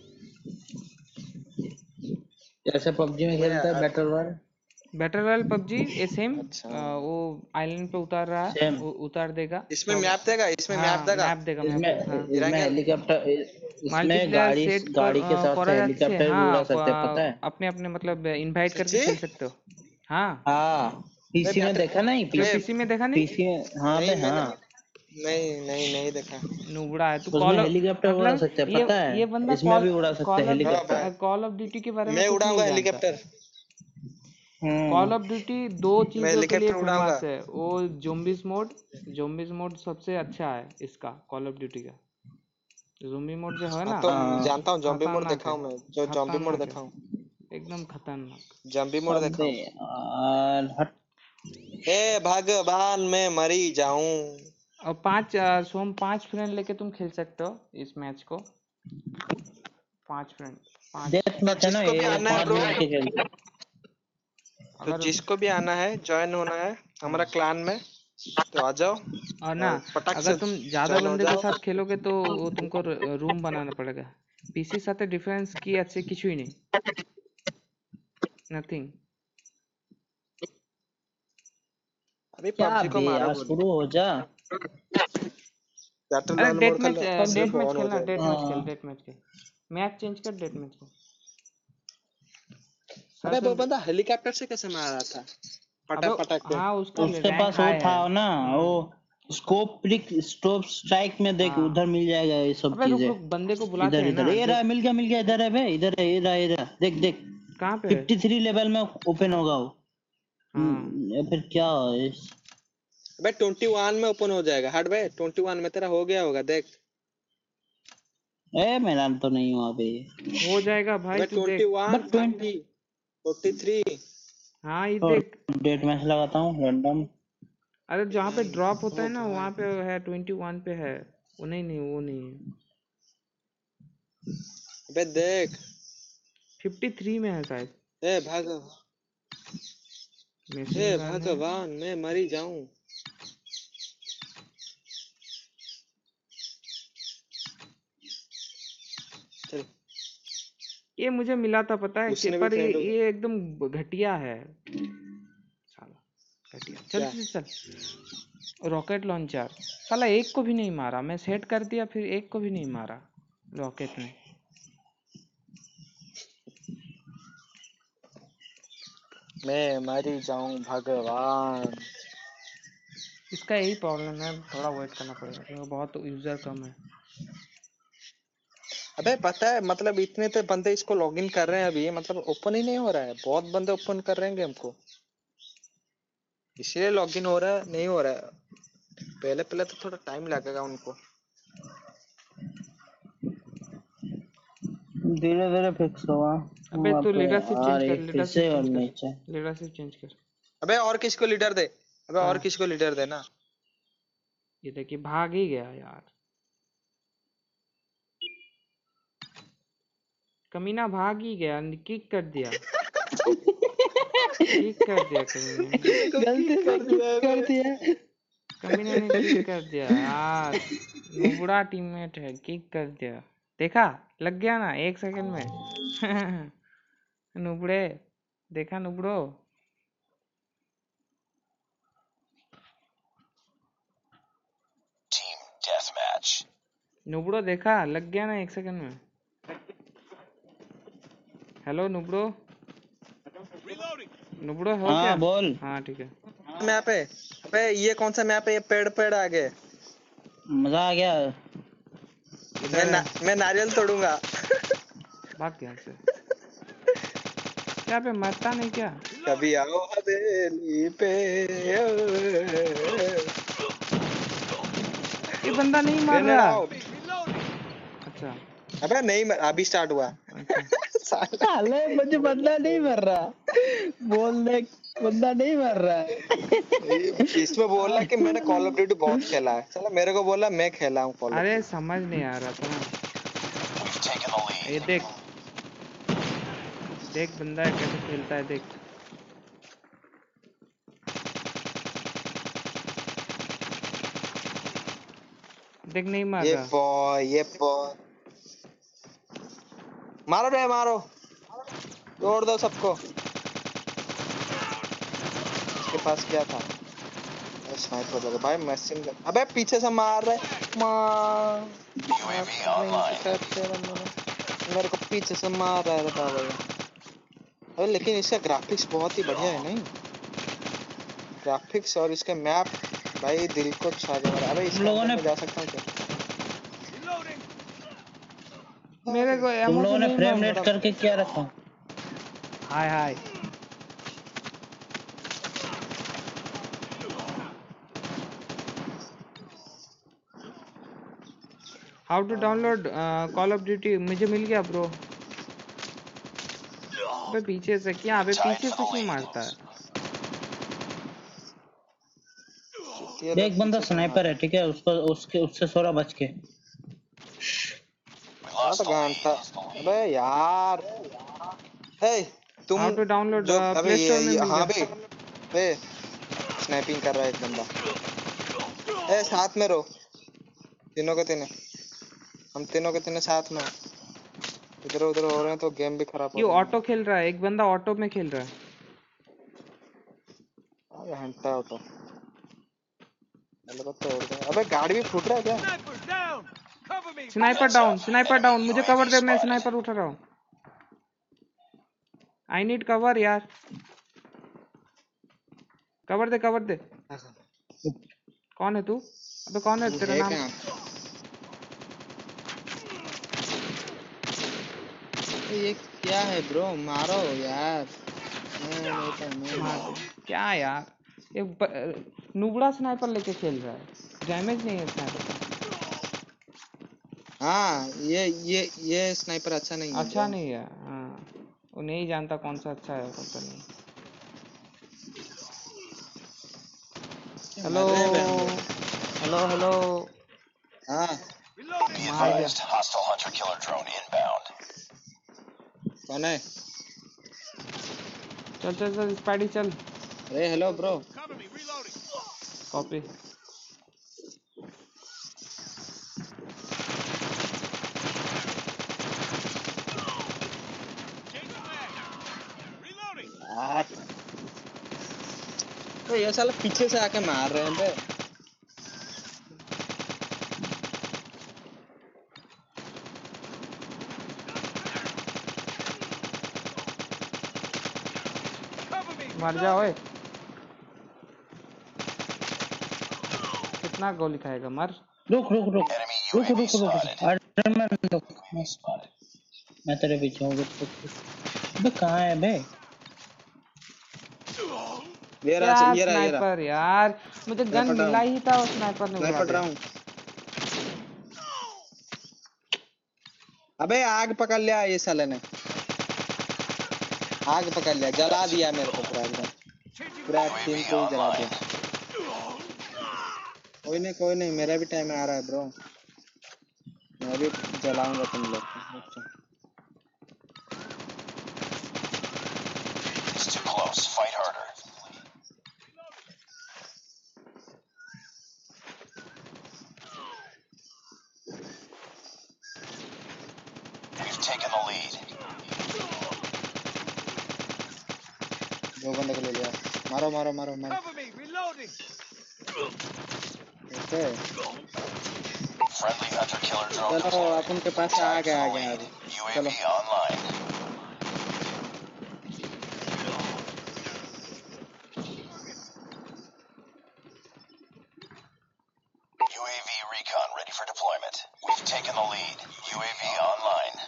जैसे पबजी में मुझे खेलता है अ- battle royale battle royale PUBG a same अच्छा, वो आइलैंड पे उतार रहा है सेम। वो उतार देगा इसमें तो मैप देगा, इसमें मैप हाँ देगा। मैप देगा मैप इसमें देगा हाँ। इसमें गिरांगे। हेलीकॉप्टर इसमें मल्टीप्लेयर गाड़ी सेट कर गाड़ी के अ, साथ करा से जाচ্ছে हेलीकॉप्टर भी हाँ उड़ा सकते हैं पता प- है। अपने अपने मतलब इनवाइट करके सच्ची? खेल सकते हो। हाँ हाँ अबे पीसी में बैटल देखा नहीं क्यों अबे पीसी पीसी में देखा नहीं। पीसी में हाँ नहीं बे मैंने हाँ नहीं नहीं नहीं देखा। नुबड़ा है तू उसमें कॉल हेलीकॉप्टर उड़ा मतलब सकते हैं ये पता ये है। बंदा इसमें कॉल भी उड़ा सकते हैं कॉल ऑफ हाँ हेलीकॉप्टर। भाई, कॉल ऑफ ड्यूटी के बारे में मैं कुछ नहीं उड़ाऊंगा जानता। हेलीकॉप्टर। हम्म कॉल ऑफ ड्यूटी दो मैं चीजों के लिए हेलीकॉप्टर उड़ाऊंगा। फेमस है वो जोम्बिस मोड। जोम्बिस मोड सबसे अच्छा है इसका कॉल ऑफ ड्यूटी का। ज़ोंबी मोड जो है हाँ ना तो हाँ जानता हूँ, जॉम्बी मोड खतरनाक देखा है हूँ मैं। जो जॉम्बी मोड खतरनाक है देखा हूँ। एकदम खतरनाक। जॉम्बी मोड देखा अबे हूँ। यार हट। ए भगवान मैं मरी जाऊं। और पांच अ, सोम पांच फ्रेंड लेके तुम खेल सकते हो इस मैच को। पांच फ्रेंड पांच। डेथ तो मैच है ना जिसको भी ये आना है पांच ब्रो, मिनट के खेलते हैं। तो अगर जिसको भी आना है ज्वाइन होना है हमारा हाँ क्लान में, तो आ जाओ और ना और पटक अगर से तुम ज्यादा ज्वाइन हो बंदे के जाओ। साथ खेलोगे तो वो तुमको रूम बनाना पड़ेगा। पीसी साथे डिफरेंस की अच्छे কিছুই नहीं नथिंग। अभी क्या पबजी को बे मारो यार गोली। शुरू हो जा। बैटल अरे रॉयल डेट मोड मैच खेल डेट सिर्फ मैच ऑन हो खेलना डेट जाएगा। मैच खेल हाँ डेट मैच खेल। मैच चेंज कर डेट मैच को अबे सर्च वो एंड। बंदा हेलीकॉप्टर से कैसे मार रहा था अबे पटक पटक के? हाँ उसका उसके रैंक पास वो हाई है। था ना वो हम्म स्कोप प्रिक स्टॉप स्ट्राइक में देख हाँ उधर मिल जाएगा ये सब अबे रुक चीजें। रुक बंदे को बुलाते इधर हैं इधर ना ये जो रहा मिल गया मिल गया इधर है बे इधर है ये रहा ये रहा देख देख कहाँ पे है। फिफ्टी थ्री लेवल में ओपन होगा वो। हाँ हम्म, या फिर क्या है इस अबे ट्वेंटी वन में ओपन हो जाएगा। हट बे, ट्वेंटी वन में तेरा हो गया होगा देख। ए मेरा तो नहीं हुआ बे। हो जाएगा भाई अबे तू ट्वेंटी देख। One but twenty thirty forty three. हाँ ये और देख। डेट मैच लगाता हूँ रैंडम। अरे जहाँ पे ड्रॉप होता ओ है ना भाई, वहाँ पे है ट्वेंटी वन पे है। वो नहीं नहीं वो नहीं है। अबे देख। फिफ्टी थ्री में है शायद। ए भाग। हे मशीन गन है। भगवान मैं मरी जाऊं। चल ये मुझे मिला था पता है कि उसने भी पर ये फ्रेंड होगा ये एकदम घटिया है साला, घटिया। चल क्या। चल चल। रॉकेट लॉन्चर साला एक को भी नहीं मारा, मैं सेट कर दिया फिर एक को भी नहीं मारा रॉकेट ने। मैं मरी जाऊं भगवान। इसका यही प्रॉब्लम है, थोड़ा वेट करना पड़ेगा क्योंकि बहुत यूजर कम है। अबे पता है मतलब इतने तो बंदे इसको लॉगिन कर रहे हैं अभी, मतलब ओपन ही नहीं हो रहा है। बहुत बंदे ओपन कर रहे हैं गेम को, इसलिए लॉगिन हो रहा है नहीं हो रहा है। पहले पहले तो थोड़ा टाइम लगेगा उनको। धीरे धीरे फिक्स होगा। अबे वहाँ तू पे लीडरशिप आ चेंज रही कर, है फिर लीडरशिप से और चेंज कर, नीचे। लीडरशिप चेंज कर। अबे और किसको लीडर दे, अबे और हाँ किसको लीडर देना। ये देखिए भाग ही गया यार, कमीना भाग ही गया, किक कर दिया, किक कर दिया कमीने ने, मेरे को गलती किक से कर किक दिया है कर बे। दिया। कमीने ने किक कर दिया यार। नुबड़ा टीममेट है, किक कर दिया। देखा, लग गया ना एक सेकंड में। नुबड़े, देखा नुबड़ो। Team deathmatch. नुबड़ो देखा, लग गया ना एक सेकंड में। हेलो नुबड़ो, नुबड़ो हो क्या? हाँ बोल। हाँ ठीक है। मैप है। अबे ये कौन सा मैप है, ये पेड़ पेड़ आगे। मजा आ गया। मैं इधर ना, है, मैं नारियल तोड़ूंगा। भाग यहाँ से। क्या बे मरता नहीं क्या? कभी आओ हवेली पे। ये बंदा नहीं मर ग्रेनेड रहा। आओ। अच्छा अबे नहीं मर, अभी स्टार्ट हुआ। अच्छा। साला साले मुझे बंदा नहीं मर रहा, बोल दे बंदा नहीं मर रहा है। इसमें बोल रहा है कि मैंने कॉल ऑफ ड्यूटी बहुत खेला है। साला मेरे को बोला मैं खेला हूँ कॉल ऑफ अरे ड्यूटी। समझ नहीं आ रहा था ना। We've taken the ये lead. देख, देख बंदा है कैसे खेलता है, देख। देख नहीं मार ये रहा। बॉय, ये बॉय। मारो रे मारो, तोड़ दो सबको। इसके पास क्या था? स्नाइपर लगा भाई, मशीन गन। अबे पीछे से मार रहे, मार U A V नहीं online. करते रहे। मेरे को पीछे से मार रहा है बाबा ये। अबे लेकिन इसका ग्राफिक्स बहुत ही बढ़िया है नहीं? ग्राफिक्स और इसके मैप भाई दिल को छा गया। अबे तुम इसके लोगों अंदर ने में जा सकता हूँ क्या? मेरे को तुम एमओ से लोगों ने नहीं फ्रेम मार। रेट करके क्या रखा? Hi hi. How to download call of duty, मुझे मिल गया ब्रो। अबे पीछे से क्या, अबे Tied पीछे for से the क्यों lead. मारता है? ये लोग एक बंदा पीछे से स्नाइपर मार। है, ठीक है, उसको उसके उससे थोड़ा बच के। We क्या lost तो the घंटा। lead. अबे यार, हे तुम हाउ टू डाउनलोड जो अबे प्ले स्टोर ये, में ये मिल हाँ गया। बे, बे स्नाइपिंग कर रहा है एक बंदा। ए साथ में रहो, तीनों के तीनों, हम तीनों के तीनों साथ में। इधर उधर हो रहे हैं तो गेम भी खराब हो ये जाएगा। ऑटो खेल रहा है, एक बंदा ऑटो में खेल रहा है। अबे घंटा हो तो मतलब तो तोड़ दे। अबे गाड़ी भी फूट रहा है क्या? Sniper Heads down, up. Sniper down, Enemy मुझे U A V कवर दे, मैं spotted. स्नाइपर उठा रहा हूँ। आई नीड कवर यार, कवर दे कवर दे। कौन है तू? अबे कौन है, तू तेरा है नाम? कहाँ? अबे ये क्या है ब्रो, मारो यार। मैं नहीं तो मैं मार दे क्या यार, ये ब- नुबड़ा स्नाइपर लेके खेल रहा है, डैमेज नहीं है स्नाइपर का। हाँ ये ये ये स्नाइपर अच्छा नहीं है अच्छा ब्रो। नहीं है, हाँ वो नहीं जानता कौन सा अच्छा है कौन सा नहीं। हेलो मर रहे हैं बे हम लोग। हेलो हेलो, हाँ Be मार गया। advised, hostile hunter killer drone inbound. कौन है? चल चल चल स्पाइडी चल। अरे हेलो ब्रो। कॉपी। यार तो ये साला पीछे से आके मार रहे हैं बे। मर जा ओए। कितना गोली खाएगा, मर। रुक रुक रुक Enemy रुक U A V रुक रुक spotted. आयरन मैन रुक। मैं तेरे पीछे हूँ, रुक रुक रुक। अबे कहाँ है बे? ये रहा यार ये रहा ये रहा। स्नाइपर यार, मुझे गन स्नाइपर मिला डाउन। ही था और स्नाइपर ने उड़ा स्नाइपर दिया। डाउन। अबे आग पकड़ लिया ये साले ने। आग पकड़ लिया, जला दिया मेरे को पूरा एकदम। पूरा टीम U A V को ही जला दिया। online. कोई नहीं कोई नहीं, मेरा भी टाइम आ रहा है ब्रो। मैं भी जलाऊंगा तुम लोग को। रुक जाओ। It's too close. Fight harder. We've taken the lead. दो बंदे को ले लिया। मारो मारो मारो मारो। Okay Friendly hunter killer drone चलो deployed. अपन के पास आ Time गया आ for the गया lead. अभी। U A चलो V online. U A V recon ready for deployment. We've taken the lead. U A V online.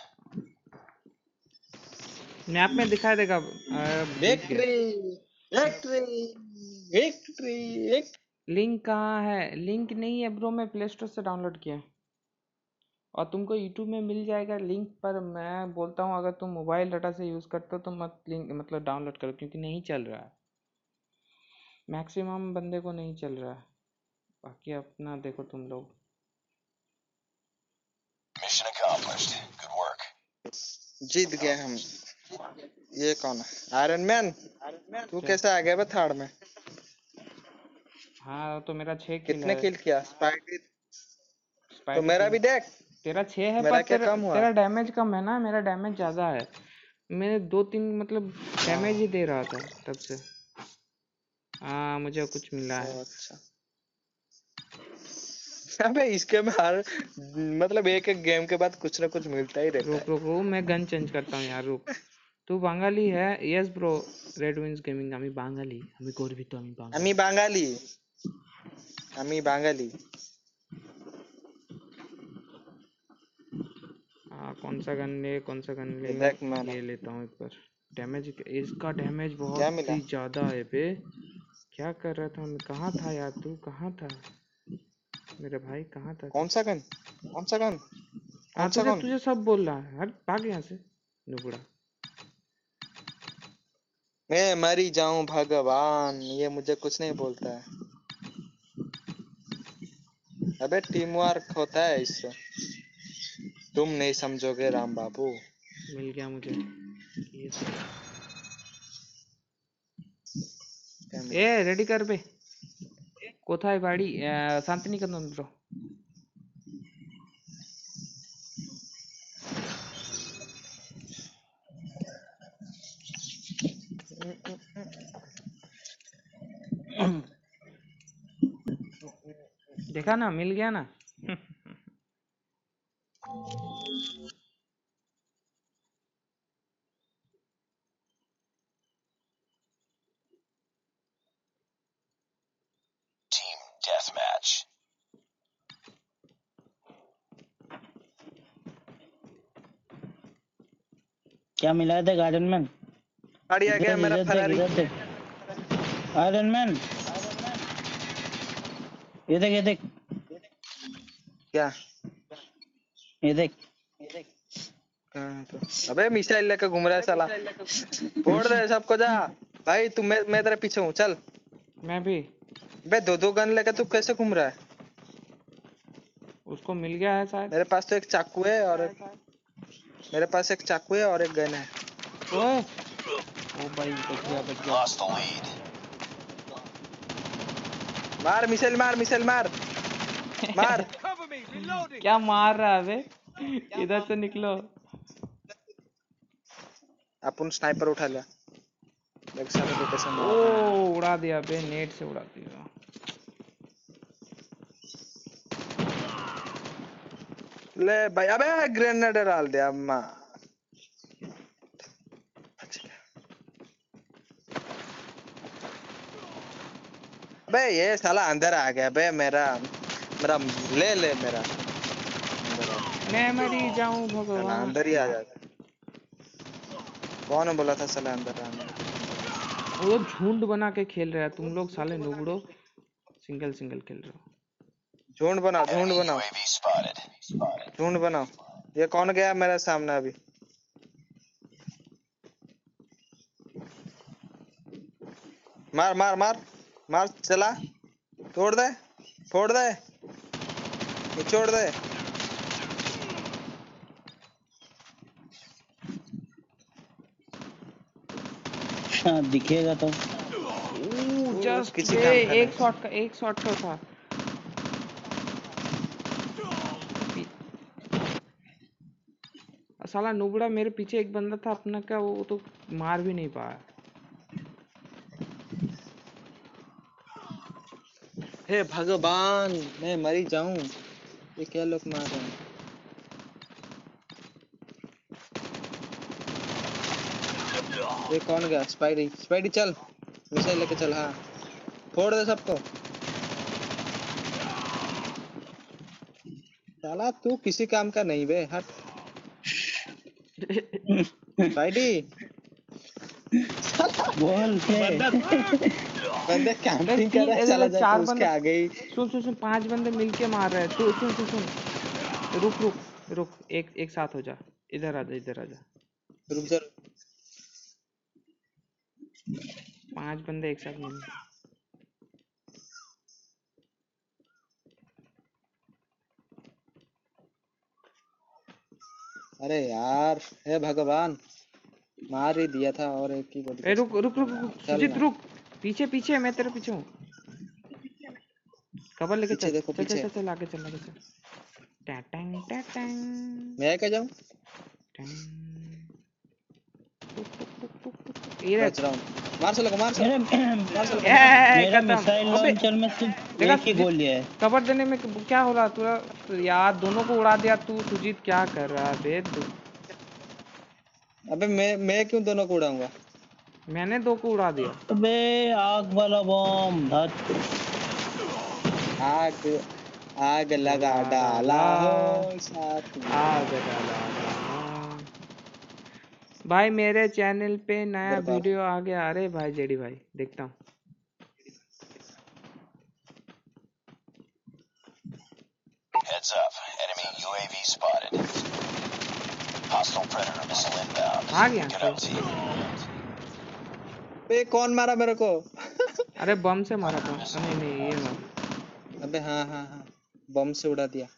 Map में दिखाई देगा। आ, जीत गए। Victory victory victory. लिंक कहाँ है? लिंक नहीं है ब्रो, मैं प्ले स्टोर से डाउनलोड किया और तुमको यूट्यूब में मिल जाएगा लिंक। पर मैं बोलता हूँ अगर तुम मोबाइल डाटा से यूज़ करते हो तो मत लिंक मतलब डाउनलोड करो, क्योंकि नहीं चल रहा है। मैक्सिमम बंदे को नहीं चल रहा है। बाकी अपना देखो तुम लोग। Mission accomplished. Good work. जीत गए हम। ये कौन है? Iron Man. तू कैसे आ गया बे थर्ड में? हाँ तो मेरा छः किल कितने है। किल किया? स्पाइडर तो स्पाइडर मेरा भी देख। तेरा छः है, मेरा पर क्या तेरा कम हुआ? तेरा डैमेज कम है ना, मेरा डैमेज ज़्यादा है। मैंने दो तीन मतलब डैमेज ही दे रहा था तब से। हाँ मुझे कुछ मिला है। ओ, अच्छा अबे इसके में हर मतलब एक एक गेम के बाद कुछ ना कुछ मिलता ही रहता रुक है। रुक रुक मैं गन चेंज करता हूँ यार, रुक। तू बांगाली है? Yes bro. Red Wings Gaming. আমি বাঙালি, আমি গর্বিত, আমি বাঙালি। আমি বাঙালি আমি বাঙালি। हाँ कौन सा गन ले, कौन सा गन ले? ये मैं देख मैंने ये लेता हूँ एक बार। डैमेज इसका डैमेज क्या बहुत मिला? ही ज़्यादा है बे। क्या कर रहा था मैं? कहाँ था यार तू? कहाँ था मेरे भाई? कहाँ था तू? कौन सा गन? कौन सा गन? हाँ कौन सा तुझे गन? तुझे सब बोल रहा है। हट भाग यहाँ से नुबड़ा। मैं मरी जाऊं भगवान, ये मुझे कुछ नहीं बोलता है। अबे टीम वर्क होता है इससे। तुम नहीं समझोगे राम बाबू। मिल गया मुझे ये। क्या मिला? ए रेडी कर बे। কোথায় বাড়ি? শান্তিনিকেতন ব্রো। देखा ना, मिल गया ना। Team deathmatch. क्या मिला है देख आयरन मैन? गाड़ी आ गया इधर मेरा इधर देख फरारी। इधर देख आयरन मैन। ये देख ये देख क्या? ये देख। कहाँ है तो? अबे मिसाइल लेकर घूम रहा है साला। फोड़ दे सबको जा। भाई तू मैं मैं तेरे पीछे हूँ चल। मैं भी। बे दो दो गन लेकर तू कैसे घूम रहा है? उसको मिल गया है शायद। मेरे पास तो एक चाकू है और एक मेरे पास एक चाकू है और एक गन है। ओए ओ भाई बच गया बच गया। Lost the lead. मार मिसाइल मार मिसाइल मार मार क्या मार रहा है बे? इधर से निकलो। अपन स्नाइपर उठा लिया देख साले को कैसे मार ओ रहा है। उड़ा दिया बे, नेट से उड़ा दिया। ले भाई अबे ग्रेनेड डाल दिया अम्मा। बे ये साला अंदर आ गया बे मेरा मेरा ले ले मेरा अंदर आ मैं मरी जाऊं साला भगवान। अंदर ही आ जाता। कौन बोला था साला अंदर आने को? वो लोग झुंड बना के खेल रहे हैं, तुम लोग साले नुबड़ो सिंगल सिंगल खेल रहे हो। झुंड बनाओ झुंड Enemy बनाओ U A V spotted. Spotted. झुंड बनाओ। ये कौन गया मेरे सामने अभी? मार मार मार मार चला तोड़ दे फोड़ दे निचोड़ दे। हाँ, दिखेगा तो। ओह जस्ट किसी बे, काम का एक नहीं। शॉट का एक शॉट का था। साला नुबड़ा मेरे पीछे एक बंदा था अपना का, वो तो मार भी नहीं पाया। हे भगवान मैं मरी जाऊं। ये क्या लोग मार रहे हैं? ये कौन गया? स्पाइडी स्पाइडी चल मिसाइल लेके चल। हाँ फोड़ दे सबको। साला तू किसी काम का नहीं बे हट। स्पाइडी बोल के। बंदे कैंपिंग कर रहा है साला जाके चार उसके बंदे आगे ही। सुन सुन सुन, पांच बंदे मिलके मार रहे हैं। तू सुन सुन सुन, रुक रुक रुक, एक एक साथ हो जा। इधर आ जा इधर आ जा। रुक जा। पांच बंदे एक साथ मिल। अरे यार हे भगवान मार ही दिया था और एक ही गोली ए रुक रुक रुक रुक, चल सुजीत ना। रुक। पीछे पीछे, मैं तेरे पीछे हूँ। खबर लेके पीछे चल देखो चल चल पीछे। चल चल आगे चल आगे चल। टैटैंग टैटैंग मैं क्या जाऊं? टैंग। टुक टुक टुक टुक टुक टुक। ये बच रहा हूं। मार साले को मार साले मेरा मार साले को। ए मेरा खत्म। मिसाइल अबे लॉन्चर में सिर्फ देखा एक ही सुजीत, गोली है। कवर देने में क्या हो रहा तुरा यार? दोनों को उड़ा दिया तू। सुजीत क्या कर रहा है बे तू? अबे मैं मैं क्यों दोनों को उड़ाऊंगा? मैंने दो को उड़ा दिया। अबे आग वाला बम धत। आग आग लगा लगा डाला डाला, हो साथ में। आग डाला डाला। भाई मेरे चैनल पे नया इधर पास वीडियो आ गया। अरे भाई जेडी भाई देखता हूँ। Heads up. Enemy U A V spotted. Hostile Predator missile inbound. आ गया Good से। up, team. बे कौन मारा मेरे को? अरे बम से मारा था। नहीं नहीं ये मारा। अबे हाँ हाँ हाँ बम से उड़ा दिया।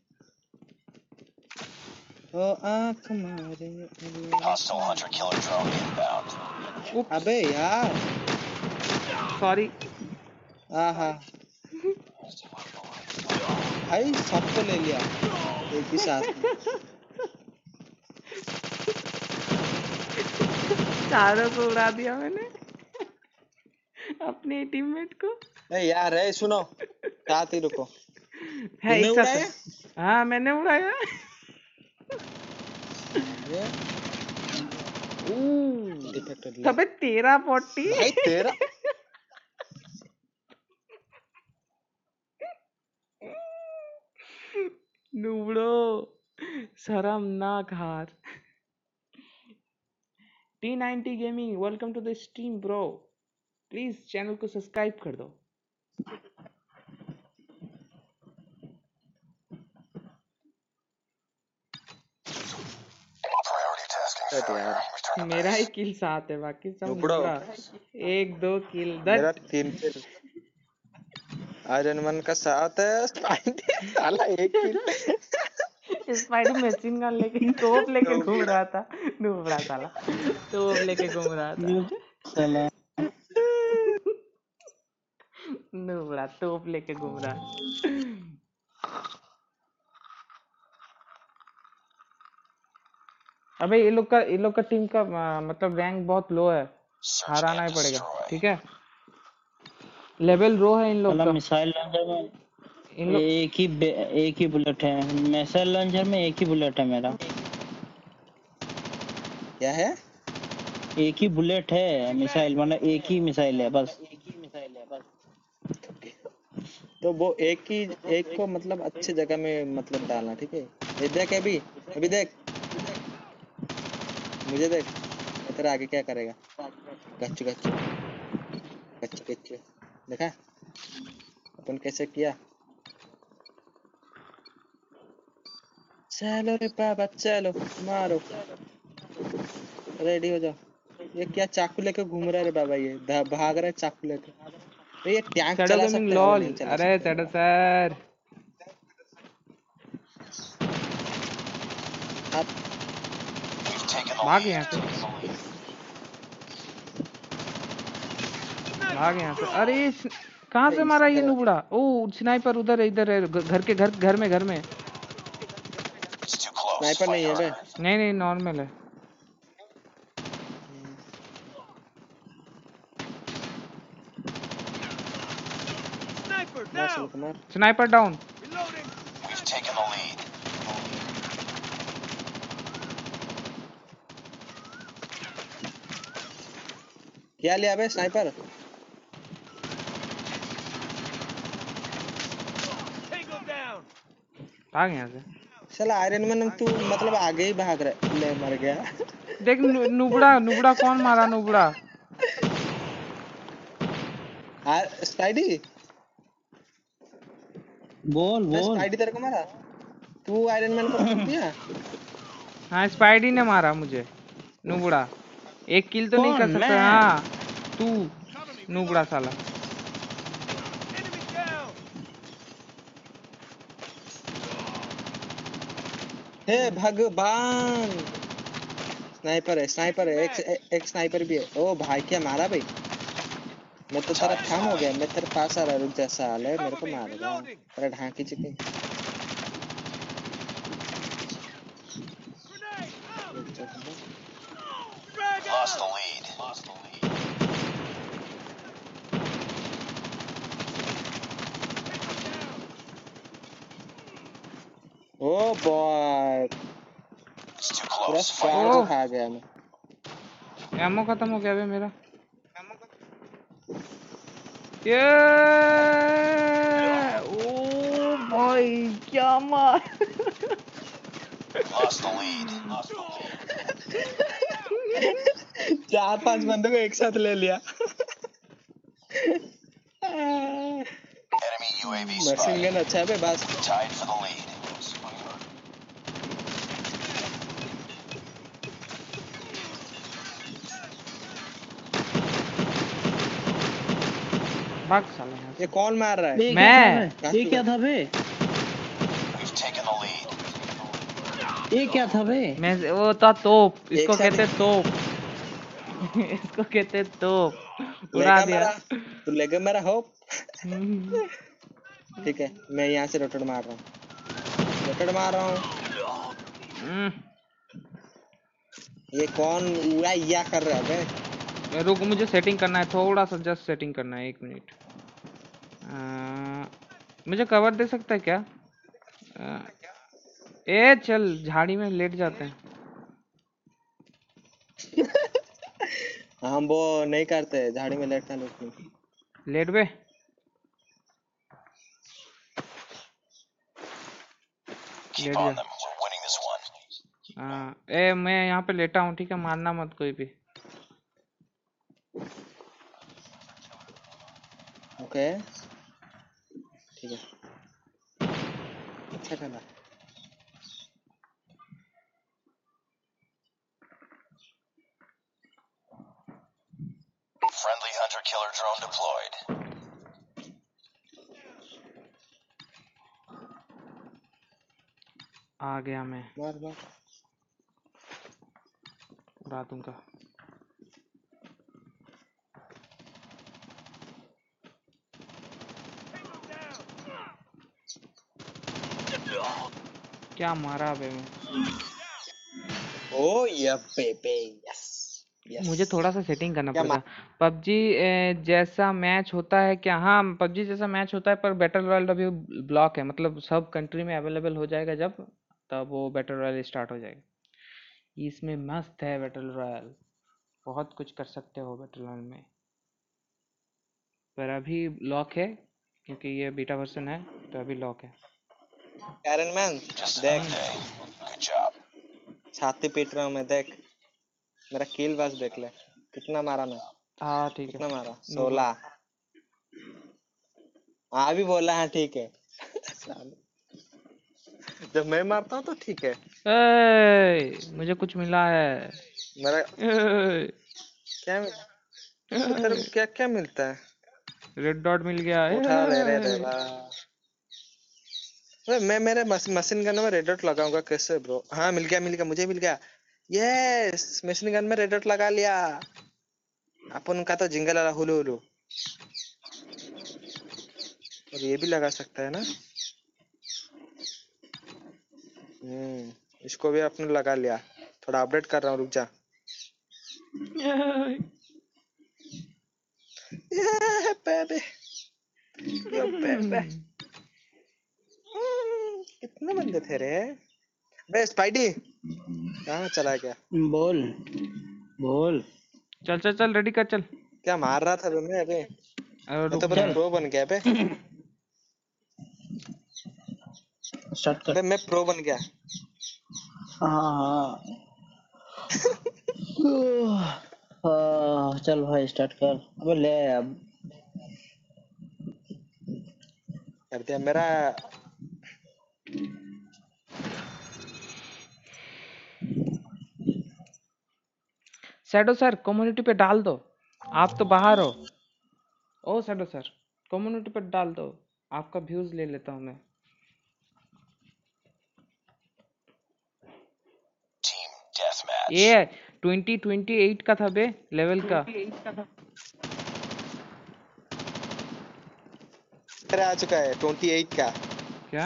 ओ आँख मारे Hostile hunter killer drone inbound. उप्स अबे यार सॉरी। आहा भाई सबको ले लिया एक ही साथ में। चारों को उड़ा दिया मैंने, अपने टीममेट को। ए यार ए सुनो साथ ही रुको। है तूने एक साथ उड़ाया? है। हाँ मैंने उड़ाया। ये ओह डिफेक्टेड ले। अबे तेरा फोर्टी। भाई तेरा नूबड़ो शर्मनाक हार। T ninety gaming welcome to the stream bro. Please channel को सब्सक्राइब कर दो। Priority tasking हट failure. यार Return to मेरा ही base. किल सात है, बाकी सब नुबड़ो नुबड़ा। एक दो किल मेरा दट। तीन किल। आयरन मैन का साथ है स्पाइडी साला एक किल। स्पाइडर मशीन गन लेके तोप लेके घूम रहा था। नुबड़ा साला तोप लेके घूम रहा था। ये साला नुबड़ा तोप लेके घूम रहा है। अबे ये लोग का ये लोग का टीम का आ, मतलब रैंक बहुत लो है, Search हराना and ही पड़ेगा। destroy. ठीक है, लेवल रो है इन लोग साला का। मिसाइल लॉन्चर में इन लोग एक ही बे- एक ही बुलेट है। मिसाइल लॉन्चर में एक ही बुलेट है मेरा। क्या है? एक ही बुलेट है मिसाइल, मतलब एक ही मिसाइल है बस। तो वो एक ही एक को मतलब अच्छी जगह में मतलब डालना, ठीक है। ये देख, अभी अभी देख, मुझे देख, ये तेरा आगे क्या करेगा। गच्चू गच्चू गच्चू गच्चू, देखा अपन कैसे किया। चलो रे बाबा चलो, मारो, रेडी हो जाओ। ये क्या चाकू लेके घूम रहा है रे बाबा, ये धा- भाग रहा है चाकू लेके। तो ये टैंक शैडो चला गेमिंग सकते हैं, अरे लॉल। नहीं चला अरे सकते। शैडो सर, आप We've taken the भाग lead. यहाँ से, भाग यहाँ से। अरे स- कहाँ से मारा ये इसका नुबड़ा? ओ स्नाइपर उधर है, इधर है, घ- घर के घर घर में घर में। It's too close. Sniper Fight नहीं है बे। harder. नहीं नहीं नॉर्मल है। मार चलो Kumar. Sniper down. We've taken the lead. क्या लिया बे स्नाइपर? भाग यहाँ से। चला आयरन मैन, तू मतलब आगे ही भाग रहा है। ले मर गया। देख नु, नुबड़ा नुबड़ा कौन मारा नुबड़ा? आ स्पाइडी, बोल बे बोल। स्पाइडी तेरे को मारा, तू आयरन मैन को ठोक दिया। हाँ स्पाइडी ने मारा मुझे, नुबड़ा। एक किल तो नहीं कौन? कर सकता। मैं? हाँ तू नुबड़ा साला। हे भगवान, स्नाइपर है, स्नाइपर है, एक एक स्नाइपर भी है। ओ भाई क्या मारा भाई, मैं तो तेरा थम हो गया। मैं तेरे पास आ रहा, रुक जा साले, मेरे को मारेगा तेरा ढांकी चिके। रुक जा Kumar. Lost the lead. Lost the lead. Oh boy, It's too पूरा close. Fight स्क्वाड को ओ harder. खा गया मैं। एमो खत्म हो गया बे मेरा। ये ओ भाई क्या मार। Lost the lead. Lost the lead. चार पांच बंदों को एक साथ ले लिया। Enemy U A V machine gun spotted. अच्छा है बे, बस। Tied for the lead. भाग साला यहाँ ये से। कौन मार रहा है? ये क्या था मैं बे? ये क्या था बे? We've taken the lead. ये क्या था बे? मैं वो था तोप, एक इसको साथ कहते तोप। इसको कहते तोप। उड़ा लेगा दिया। मेरा, तू लेगा मेरा होप। हम्म, ठीक है, मैं यहाँ से रोटेट मार रहा हूँ, रोटेट मार रहा हूँ। हम्म। ये कौन उड़ा या कर रहा है बे? रुक मुझे सेटिंग करना है, थोड़ा सा जस्ट सेटिंग करना है, एक मिनट। आ, मुझे कवर दे सकता है क्या? आ, ए चल झाड़ी में लेट जाते हैं। हम वो नहीं करते, झाड़ी में लेटना लेटना। लेट बे। Keep लेट on जा। them. We're winning this one. हाँ ए मैं यहाँ पे लेटा हूँ, ठीक है, मारना मत कोई भी। ओके ठीक है, अच्छा खेला। Friendly hunter killer drone deployed. आ गया मैं, मार मार। उड़ा दूंगा। क्या मारा बे मैं। ओ या बेबे यस यस। मुझे थोड़ा सा सेटिंग करना क्या पड़ेगा। पबजी जैसा मैच होता है क्या? हाँ, पबजी जैसा मैच होता है, पर बैटल रॉयल अभी ब्लॉक है, मतलब सब कंट्री में अवेलेबल हो जाएगा जब, तब वो बैटल रॉयल स्टार्ट हो जाएगा। इसमें मस्त है बैटल रॉयल, बहुत कुछ कर सकते हो बैटल रॉयल में, पर अभी लॉक है क्योंकि ये बीटा वर्जन है, तो अभी लॉक है। कैरन मैन Just देख, another day. Good job. छाती पीट रहा हूँ मैं, देख मेरा किल बस देख ले, कितना मारा मैं, हाँ ठीक है। कितना मारा, नूबा। सोलह। हाँ भी बोला है ठीक है। जब मैं मारता हूँ तो ठीक है। ए, मुझे कुछ मिला है। मेरा ए, क्या मिल... तो तेरे को क्या क्या मिलता है? रेड डॉट मिल गया। उठा ले रे ए, देवा। अबे मैं मेरे मस, मशीन गन में रेड डॉट लगाऊंगा कैसे ब्रो? हाँ मिल गया मिल गया, मुझे मिल गया। यस, मशीन गन में रेड डॉट लगा लिया। अपन का तो जिंगल वाला हुलू हुलू, और ये भी लगा सकता है ना। हम्म, इसको भी आपने लगा लिया। थोड़ा अपडेट कर रहा हूँ, रुक जा। ये बेबे, यो बेबे। हम्म, कितने बंदे थे रे? बे स्पाइडी कहाँ चला गया? बोल बोल। चल चल चल, रेडी कर चल। क्या मार रहा था बे मैं? अबे अरे मैं रुक तो पूरा जा। प्रो बन गया बे। स्टार्ट कर। बे मैं प्रो बन गया। हाँ हाँ। हाँ, चल भाई स्टार्ट कर। अबे ले अब। कर दिया मेरा। शैडो सर कम्युनिटी पे डाल दो, आप तो बाहर हो। ओ शैडो सर कम्युनिटी पे डाल दो, आपका व्यूज ले लेता हूँ मैं। Team deathmatch. ये ट्वेंटी ट्वेंटी एट का था बे, लेवल का। मेरा आ चुका है अट्ठाईस का। क्या?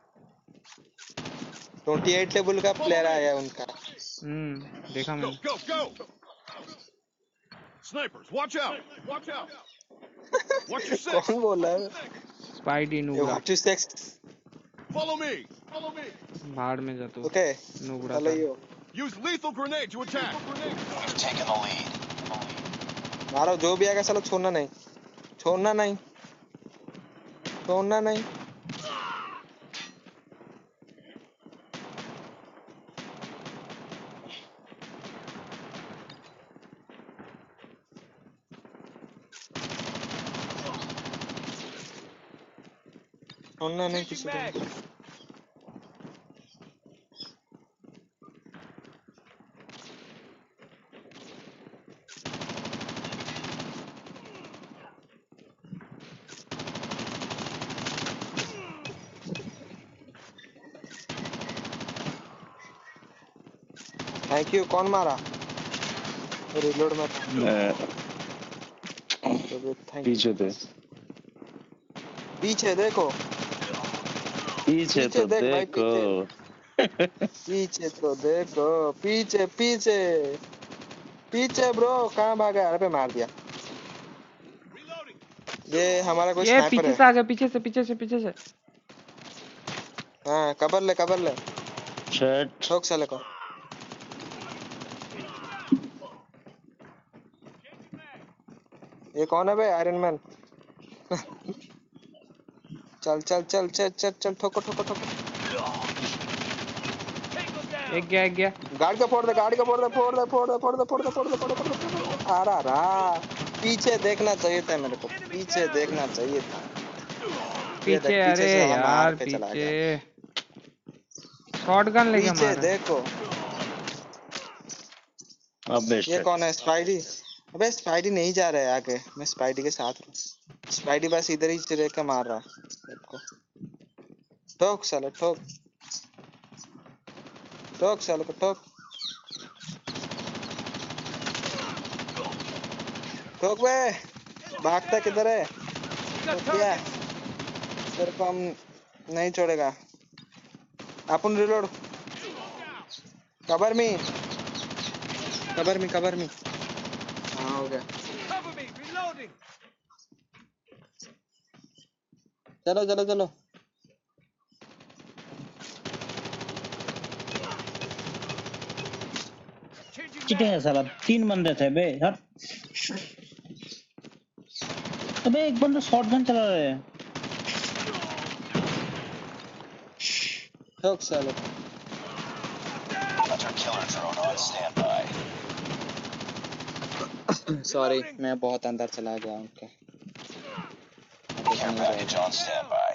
अट्ठाईस लेवल का प्लेयर आया है उनका। हम्म, देखा Go, मैंने। go, go! Snipers, watch out! Watch out! Watch your six! कौन बोला है? स्पाइडी ये नूबड़ा। What is sex? Follow me! Follow me! भाड़ में जा तू, ओके, नूबड़ा चलो सा। यो Use lethal grenade to attack! We've taken the lead. मारो, जो भी आएगा साला छोड़ना नहीं, छोड़ना नहीं, छोड़ना नहीं। छोड़ना नहीं किसी को। Thank you. कौन मारा? रिलोड में था। Thank you. पीछे थे, पीछे देखो, पीछे पीछे तो देख भाई, देखो। पीछे तो देखो, पीछे पीछे पीछे ब्रो, कहाँ भागा? अरे मार दिया। ये हमारा कोई ये स्नाइपर पीछे है। से आ गया, पीछे से पीछे से पीछे से। हाँ, कवर ले कवर ले, शर्ट ठोक साले को। ये कौन है बे? Iron man. चल चल चल चल चल चल, ठोको ठोको ठोको। एक गया एक गया। गाड़ी को फोड़ दे, गाड़ी को फोड़ दे, फोड़ दे फोड़ दे फोड़ दे फोड़ दे फोड़ दे फोड़ दे फोड़ दे फोड़ दे। आ रहा रहा। पीछे देखना चाहिए था मेरे को, पीछे देखना चाहिए था। ये पीछे, देख, पीछे अरे से साला मार यार के चला पीछे गया। शॉटगन लेके पीछे मारा। देखो। अब बेस्ट ये है। कौन है? स्पाइडी। अबे स्पाइडी नहीं जा रहा है आगे, मैं स्पाइडी के साथ हूँ। स्पाइडी बस इधर ही चिरे के मार रहा है सबको। ठोक साले ठोक, ठोक साले को ठोक, ठोक बे। भागता किधर है? ठोक दिया। तेरे को हम नहीं छोड़ेगा। अपन reload cover me cover me cover me हाँ हो गया Cover me. Reloading. चलो चलो चलो Changing चिटे है mag. साला, तीन बंदे थे बे हट। अबे एक बंदा शॉटगन चला रहा है। ठोक सालो Hunter killer drone on standby. Sorry मैं बहुत अंदर चला गया उनके Care package on standby.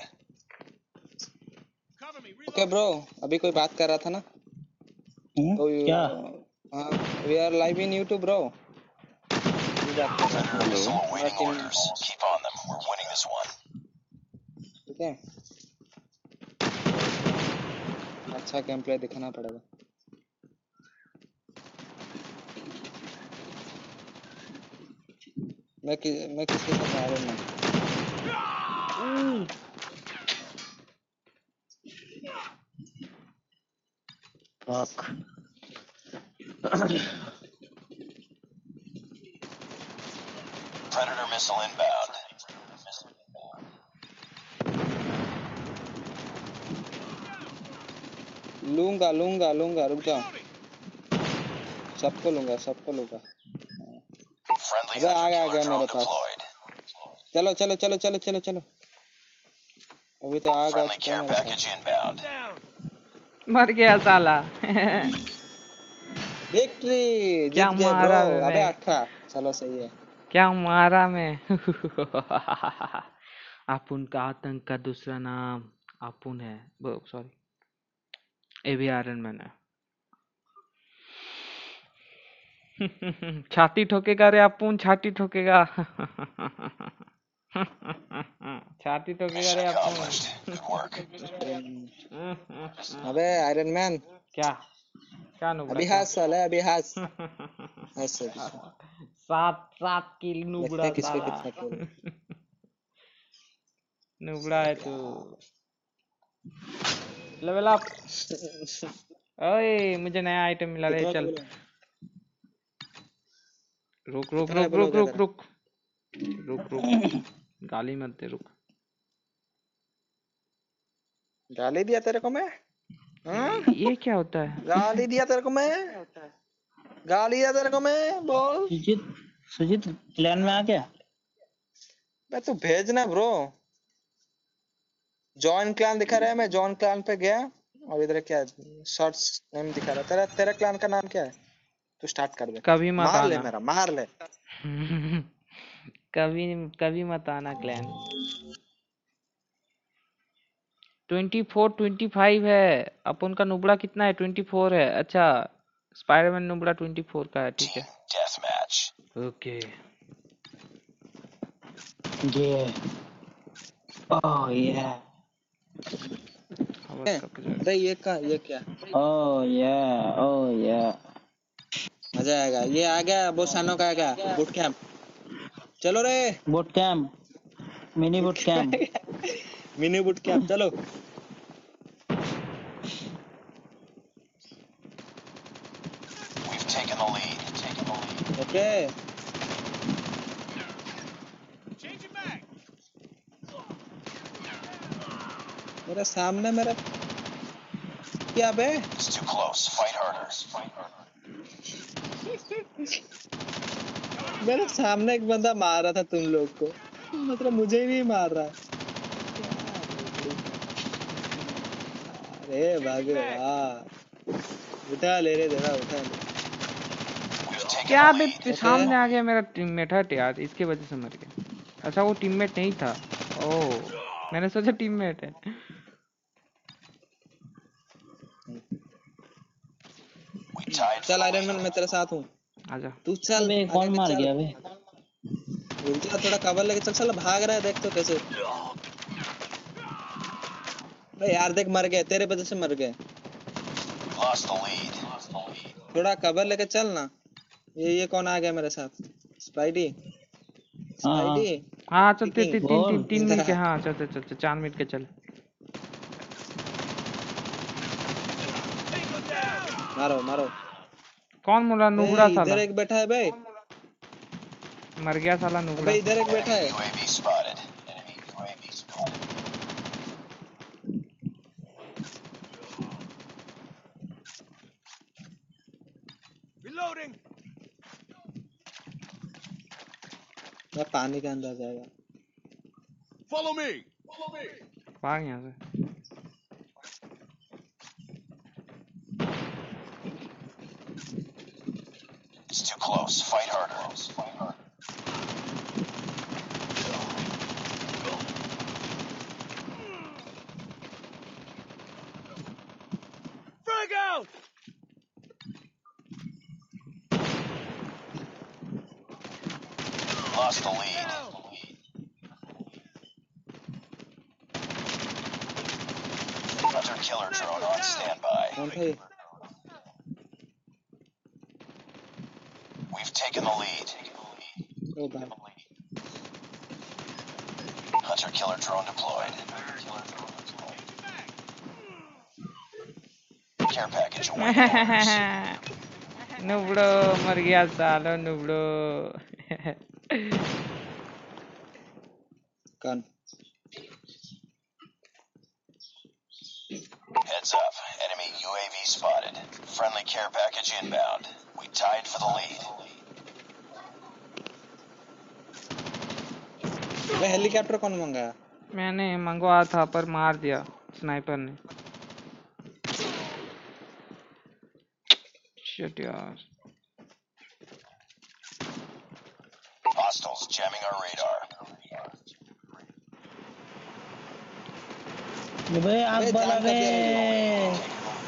Cover me. Okay bro अभी कोई बात कर रहा था ना हम्म, तो क्या? We are live in YouTube bro Predator missile awaiting team- orders. Keep on them. We're winning this one. ठीक है अच्छा गेम प्ले दिखाना पड़ेगा मैं कि, मैं किसके साथ आ रहा हूँ Fuck. Predator missile inbound. लूंगा लूंगा लूंगा रुक जाओ सबको लूंगा सबको लूंगा Friendly अबे आ hunter गया आ killer गया drone मेरे पास deployed. चलो चलो चलो चलो चलो चलो अभी तो आ गया Friendly चुका है care मेरे पास package inbound. Down. मर गया साला विक्ट्री क्या जीत गए ब्रो मारा मैं अबे अठारह चलो सही है क्या मारा मैं अपुन का आतंक का दूसरा नाम अपुन है सॉरी एवी आयरन मैन है छाती ठोकेगा रे अपुन छाती ठोकेगा छाती ठोकेगा रे Mission अपुन accomplished. Good work. अबे आयरन मैन क्या क्या नुबड़ा अभी क्या हाथ साले अभी हाथ ऐसे सात सात किल नुबड़ा देखते किसके साला कितना किल नुबड़ा है तू लेवल अप ओए मुझे नया आइटम मिला रे कितना चल बोला रुक रुक कितना रुक बोला रुक क्या रुक तेरा रुक रुक रुक गाली मत दे रुक गाली दिया तेरे को मैं हाँ ये क्या होता है गाली दिया तेरे को मैं गाली दिया तेरे को मैं बोल सुजीत सुजीत क्लैन में आ गया। मैं तू भेजना ब्रो जॉइन क्लान दिखा रहा है मैं जॉइन क्लान पे गया और इधर क्या शॉर्ट्स नेम दिखा रहा है तेरा तेरा क्लान का नाम क्या है तू स्टार्ट कर दे कभी मत मार ले आना मेरा मार ले कभी कभी मत आना clan twenty four twenty five है अपन का नुबड़ा कितना है ट्वेंटी फोर है अच्छा स्पाइडरमैन नुबड़ा ट्वेंटी फोर का है ठीक Team है deathmatch. ओके ये ओह ये आवाज कट जाएगा अरे ये का ये क्या ओह ये ओह ये मजा आएगा ये आ गया बोसानो का आ गया बूट कैंप चलो रे boot camp mini boot camp mini boot camp चलो We've taken the lead. Taken the lead. Okay Changing mag. मेरे सामने मेरा क्या बे It's too close. Fight harder. Fight harder. मेरे सामने एक बंदा मार रहा था तुम लोग को मतलब मुझे ही नहीं मार रहा अरे भगवान उठा ले रे जरा उठा ले We've taken क्या the बे lead. पे सामने आ गया मेरा टीममेट हट यार इसके वजह से मर गया अच्छा वो टीममेट नहीं था ओह मैंने सोचा टीममेट है We tied for चल the आयरन मैन lead. मैं तेरे साथ हूँ आजा तू चल अबे आगे कौन भी मार चल। गया बे रुक जा थोड़ा कवर लेके चल साला भाग रहा है देख तो कैसे अरे यार देख मर गए तेरे वजह से मर गए We lost the lead. Lost the lead. थोड़ा कवर लेके चल ना ये ये कौन आ गया मेरे साथ स्पाइडी स्पाइडी हाँ चल तीन तीन तीन तीन तीन इधर मिनट के आ। हाँ चल चल चल चल चार मिनट के चल मारो मारो। कौन मुला बे नुबड़ा इधर साला? एक बैठा है बे। मर गया साला अबे नुबड़ा। इधर एक बैठा Enemy है। U A V spotted. Enemy U A V spotted. Reloading. मैं पानी के अंदर जाएगा। Follow me. भाग यहाँ से। It's too close. Fight harder. Frag out. Lost the lead. Hunter killer drone on standby. कौन था ये? We've taken the lead. ओ भाई। Hunter killer drone deployed. Care package awaiting orders. नुबड़ो मर गया सालो नुबड़ो। कौन? Heads up. Enemy U A V spotted. Friendly care package inbound. We tied for the lead. बे helicopter कौन मंगाया? मैंने मंगवाया था पर मार दिया स्नाइपर ने। शिट यार। Hostiles jamming our radar. बे आग बे वाला जाम बे। कर दिया मुझे।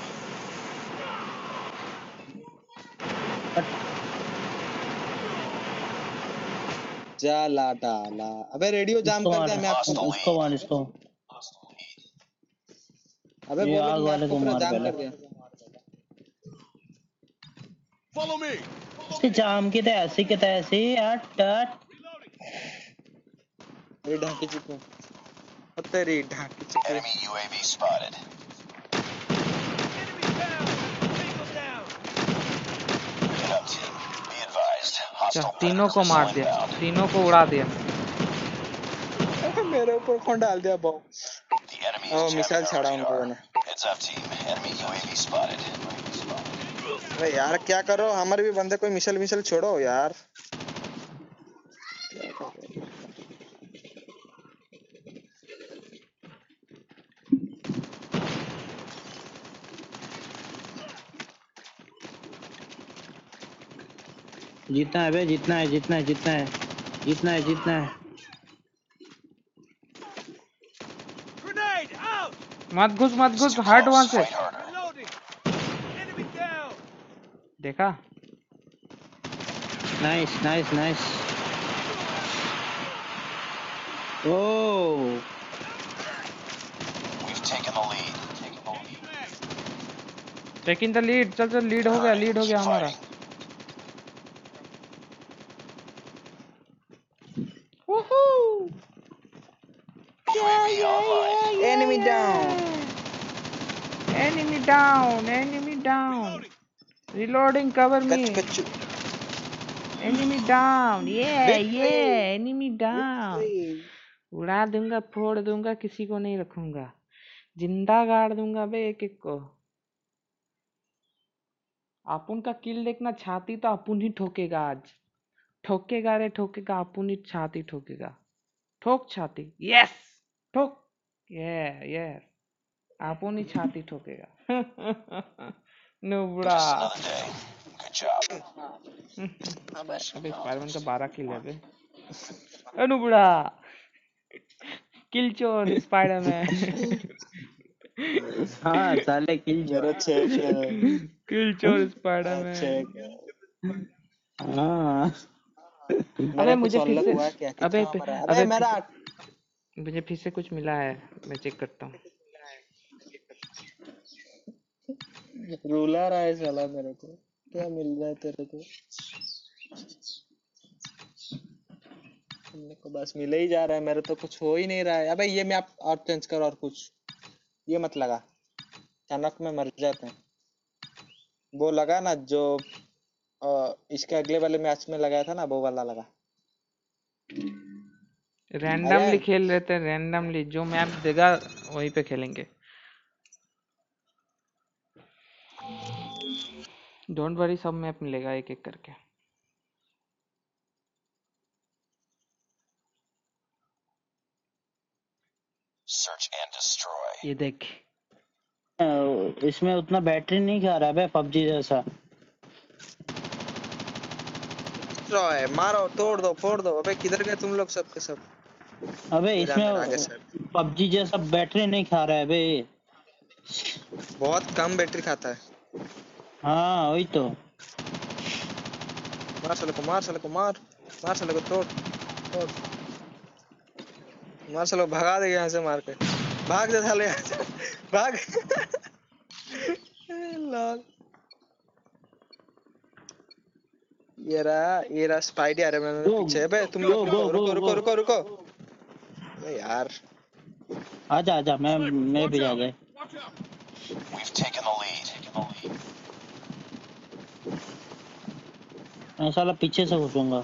जा ला डाला। अबे रेडियो जाम इसको कर मार दिया मैप को। इसको मार इसको। अबे ये बोलो आग मैप वाले को को पूरा मार जाम पहले। कर दिया। Follow me. इसके जाम की तो ऐसी की तो ऐसी हट हट। अरे ढांकी चिपको। अब तेरी ढांकी चिपको। Enemy U A V spotted. Enemy down. Tango down. Get up, team. Be advised. चल Hostile तीनों predator को मार missile दिया, inbound. तीनों को उड़ा दिया। मेरे ऊपर कौन डाल दिया बॉम्ब? The enemy ओ is मिसाइल jamming छाड़ा our उन लोगों radar. ने। Heads up, team. Enemy U A V spotted. अरे यार क्या करो, हमारे भी बंदे कोई मिसाइल मिसाइल छोड़ो यार। जीतना है बे, जीतना है, जीतना है, जीतना है, जीतना है, जीतना है। Grenade out. मत घुस मत It's घुस, too हट वहां close. से। Fight harder. Reloading. Enemy down. देखा? Nice nice nice. Oh We've taken the lead. Taking the lead. चल चल लीड हो गया, लीड हो Keep गया हमारा। fighting. U A V online. Enemy down. Enemy down, enemy down. Reloading, cover me. कच कच। एनिमी डाउन, ये ये विक्ट्री एनिमी डाउन। विक्ट्री। उड़ा दूंगा, फोड़ दूंगा, किसी को नहीं रखूंगा। जिंदा गाड़ दूंगा बे एक एक को। अपुन का किल देखना, छाती तो अपुन ही ठोकेगा आज। ठोकेगा रे ठोकेगा, अपुन ही छाती ठोकेगा। ठोक छाती, यस ठोक। ये ये अपुन ही छाती ठोकेगा। नुबड़ा। Just another day. Good job. अबे अबे स्पाइडरमैन का बारह किल है बे। ए नुबड़ा, किल चोर स्पाइडरमैन। हाँ साले किल जो। मेरे छह किल। किल चोर हाँ, स्पाइडरमैन। छह किल। हाँ अबे मेरा कुछ मुझे फिर अलग से, हुआ क्या? अबे कितना फिर- मरा? अबे अबे फिर मेरा से- मुझे फिर से कुछ मिला है, मैं चेक करता हूँ। रूलर आया साला मेरे को। क्या मिल रहा है तेरे को? मेरे को बस मिले ही जा रहा है, मेरे तो कुछ हो ही नहीं रहा है। अबे ये मैं आप और चेंज करो और कुछ। ये मत लगा, अचानक में मर जाते हैं। वो लगा ना जो अ, इसके अगले वाले मैच में लगाया था ना, वो वाला लगा। रैंडमली अरे खेल रहे थे, रैंडमली जो मैप देगा वहीं पे खेलेंगे। डोंट वरी, सब मैप मिलेगा एक एक करके। Search and destroy. ये देख, अ, इसमें उतना बैटरी नहीं खा रहा है बे, पबजी जैसा। रॉय मारो, तोड़ दो, फोड़ दो। अबे किधर गए तुम लोग सब के सब? अबे ये रहा मेरा आगे इसमें साइड। पबजी जैसा बैटरी नहीं खा रहा है बे। बहुत कम बैटरी खाता है। हाँ वही तो। मार साले को, मार साले को, मार मार साले को, तोड़ तोड़। मार साले को, भगा दे यहाँ से मार के। भाग जा साले यहाँ से, भाग। लॉल। ये रहा, ये रहा स्पाइडी आ रहा है मेरे गो पीछे। बे तुम गो लोग गो रुको गो रुको रुको गो रुको रुको। अबे यार आजा आजा, मैं Sniper, मैं watch भी आ out! जाए। Watch out! We've taken the lead. मैं साला पीछे से घुसूंगा।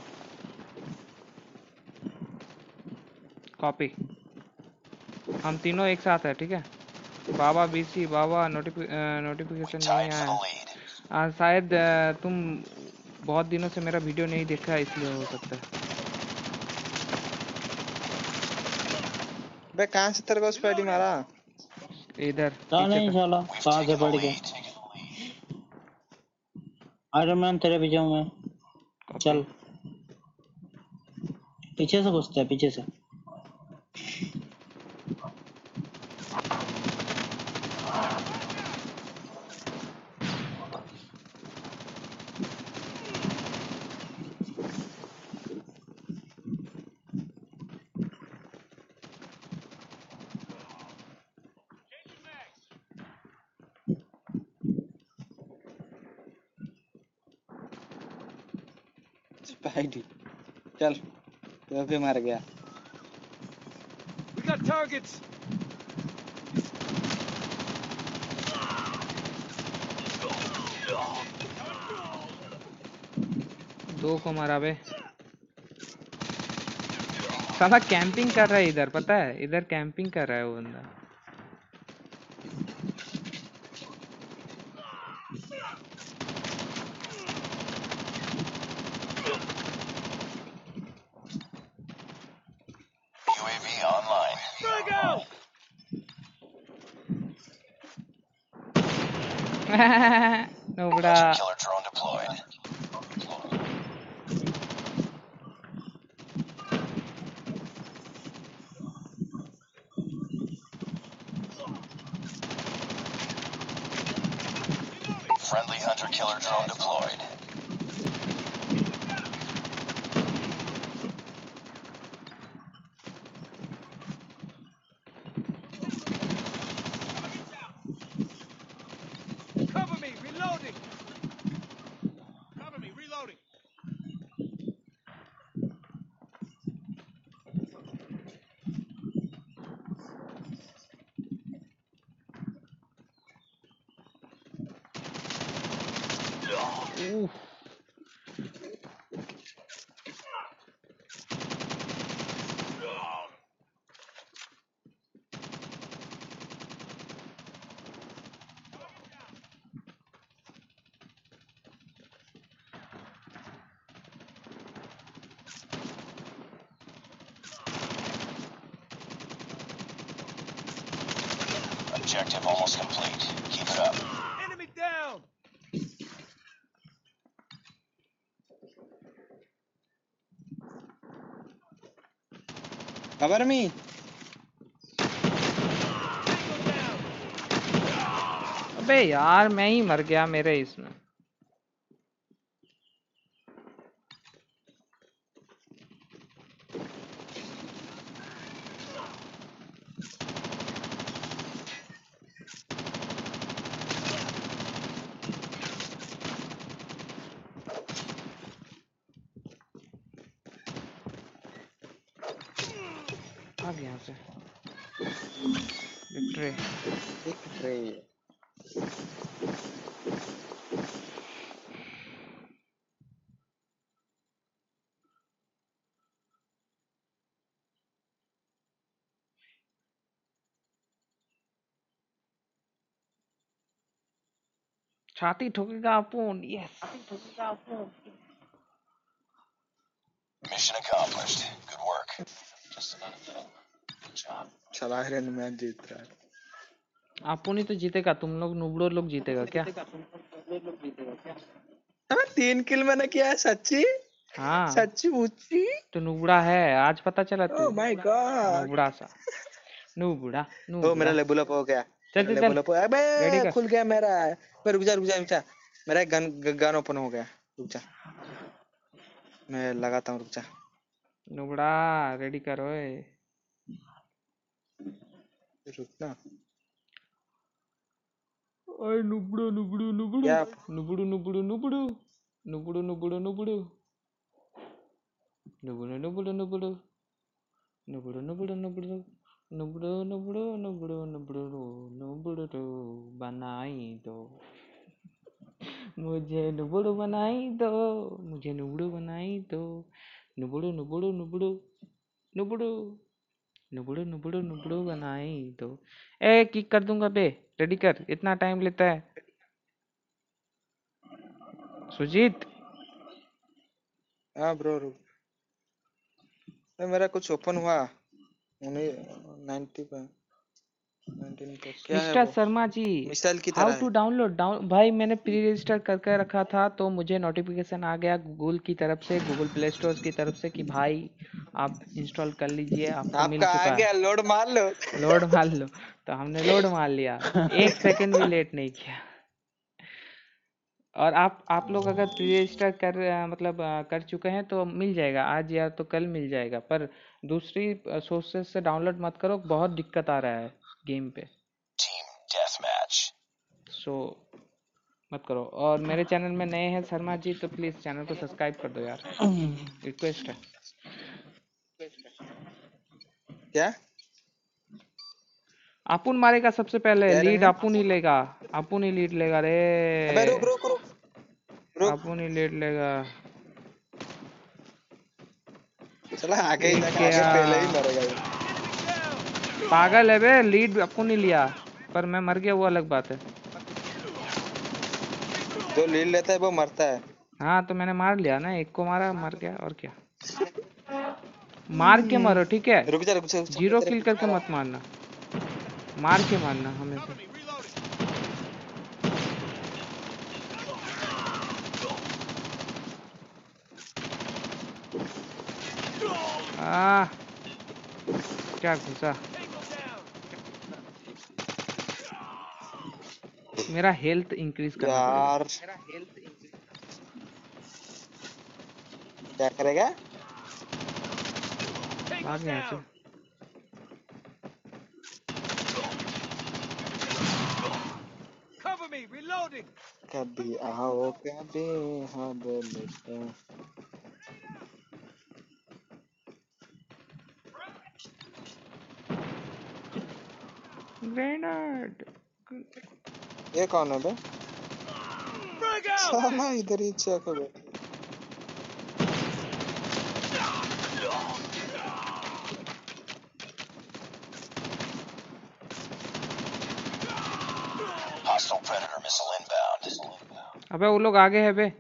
कॉपी। हम तीनों एक साथ है, ठीक है। बाबा बीसी, बाबा We नोटिफिकेशन नहीं tied for आया। the lead. आ, शायद आ, तुम बहुत दिनों से मेरा वीडियो नहीं देखा है, इसलिए हो सकता है। बे कहाँ से तेरे को स्पाइडी मारा? इधर क्या पीछे नहीं से। साला, We've कहाँ से taken the पड़ गया। lead. आयरन मैन तेरे पीछे हूँ मैं। कॉपी। चल पीछे से घुसते हैं, पीछे से। स्पाइडी चल, वो भी मर गया। We got targets! दो को मारा बे। साला कैंपिंग कर रहा है इधर, पता है? इधर कैंपिंग कर रहा है वो बंदा। U A V online. Frag out! नोबड़ा। Hunter killer drone deployed. Friendly hunter killer drone deployed. Cover me! Reloading! Cover me! Reloading! उफ, Objective almost complete. Keep it up. Enemy down! खबर मी Tango down! अबे यार मैं ही मर गया मेरे इसमें। भाग यहाँ से। विक्ट्री। दिख रही है। छाती ठोकेगा अपुन, yes. Mission accomplished. Good work. Just another good job. चला आयरन मैन जीत रहा है। अपुन ही तो जीतेगा, तुम लोग नुबड़ो लोग जीतेगा क्या? अबे तीन किल मैंने किया है सच्ची हाँ सच्ची मुच्ची। तो नुबड़ा है, आज पता चला तू? Oh my God. नुबड़ा सा, नुबड़ा ओ मेरा नुबड़ा। लेवल अप हो गया। चल मेरा चल लेवल चल, अप हो अबे रेडी कर। खुल गया मेरा। मैं रुक जा रुक जा रुक जा। मेरा एक गन गन ओपन हो गया। रुक जा मैं लगाता हूँ, रुक जा। नुबड़ा रेडी कर ओए। रुक ना। ओए नुबड़ो नुबड़ो नुबड़ो क्या नुबड़ो नुबड़ो नुबड़ो नुबड़ो नुबड़ो नुबड़ो नुबड़ो नुबड़ो नुबड़ो नुबड़ो नुबड़ो नुबड़ो नुबड़ो नुबड़ो नुबड़ो नुबड़ो नुबड़ो बनाई दो मुझे नुबड़ो बनाई दो, मुझे नुबड़ो बनाई दो, नुबड़ो नुबड़ो नुबड़ो नुबड़ो नुबड़ो नुबड़ो नुबड़ो बनाई दो। ए किक कर दूंगा बे, रेडी कर, इतना टाइम लेता है सुजीत? हाँ ब्रो रुक। अरे मेरा कुछ ओपन हुआ उन्हें नाइन्टी पे नाइनटीन पे क्या है मिस्टर वो शर्मा जी, मिसाइल की हाउ तरह टू है। डाउनलोड डाउन भाई मैंने प्री रजिस्टर करके रखा था तो मुझे नोटिफिकेशन आ गया गूगल की तरफ से, गूगल प्ले स्टोर की तरफ से कि भाई आप इंस्टॉल कर लीजिए, आपको मिल आपका आ चुका है, गया लोड मार लो। लोड मार लो। तो हमने लोड मार लिया, एक सेकंड भी लेट नहीं किया। और आप आप लोग अगर प्री रजिस्टर कर अ, मतलब अ, कर चुके हैं तो मिल जाएगा, आज या तो कल मिल जाएगा, पर दूसरी सोर्सेस से डाउनलोड मत करो, बहुत दिक्कत आ रहा है गेम पे, Team deathmatch. सो मत करो। और मेरे चैनल में नए हैं शर्मा जी तो प्लीज़ चैनल को सब्सक्राइब कर दो यार, रिक्वेस्ट है। क्या अपुन मारेगा सबसे पहले, क्या लीड रहे अपुन ही लेगा, अपुन ही लीड लेगा रे, अबे रुक रुक रुक रुक। अपुन ही लीड लेगा। चला आगे ही ये जाके आगे क्या पहले ही मरेगा ये। पागल है बे, लीड अपुन ही लिया, पर मैं मर गया वो अलग बात है। जो लीड लेता है वो मरता है। हाँ तो मैंने मार लिया ना, एक को मारा मर गया, और क्या। मार के मरो ठीक है, रुक जा रुक जा रुक जा, जीरो तेरे किल करके मत मारना, मार के मारना हमेशा। Cover me, reloading. आ क्या घुसा, मेरा हेल्थ इंक्रीज करना पड़ेगा। यार क्या करेगा। भाग यहाँ से। Cover me, reloading. कभी आओ कभी हाँ बोलते हैं। ग्रेनेड। ये कौन है बे। Frag out. साला इधर ही चेक है। Hostile Predator missile inbound. अबे वो लोग आगे है बे।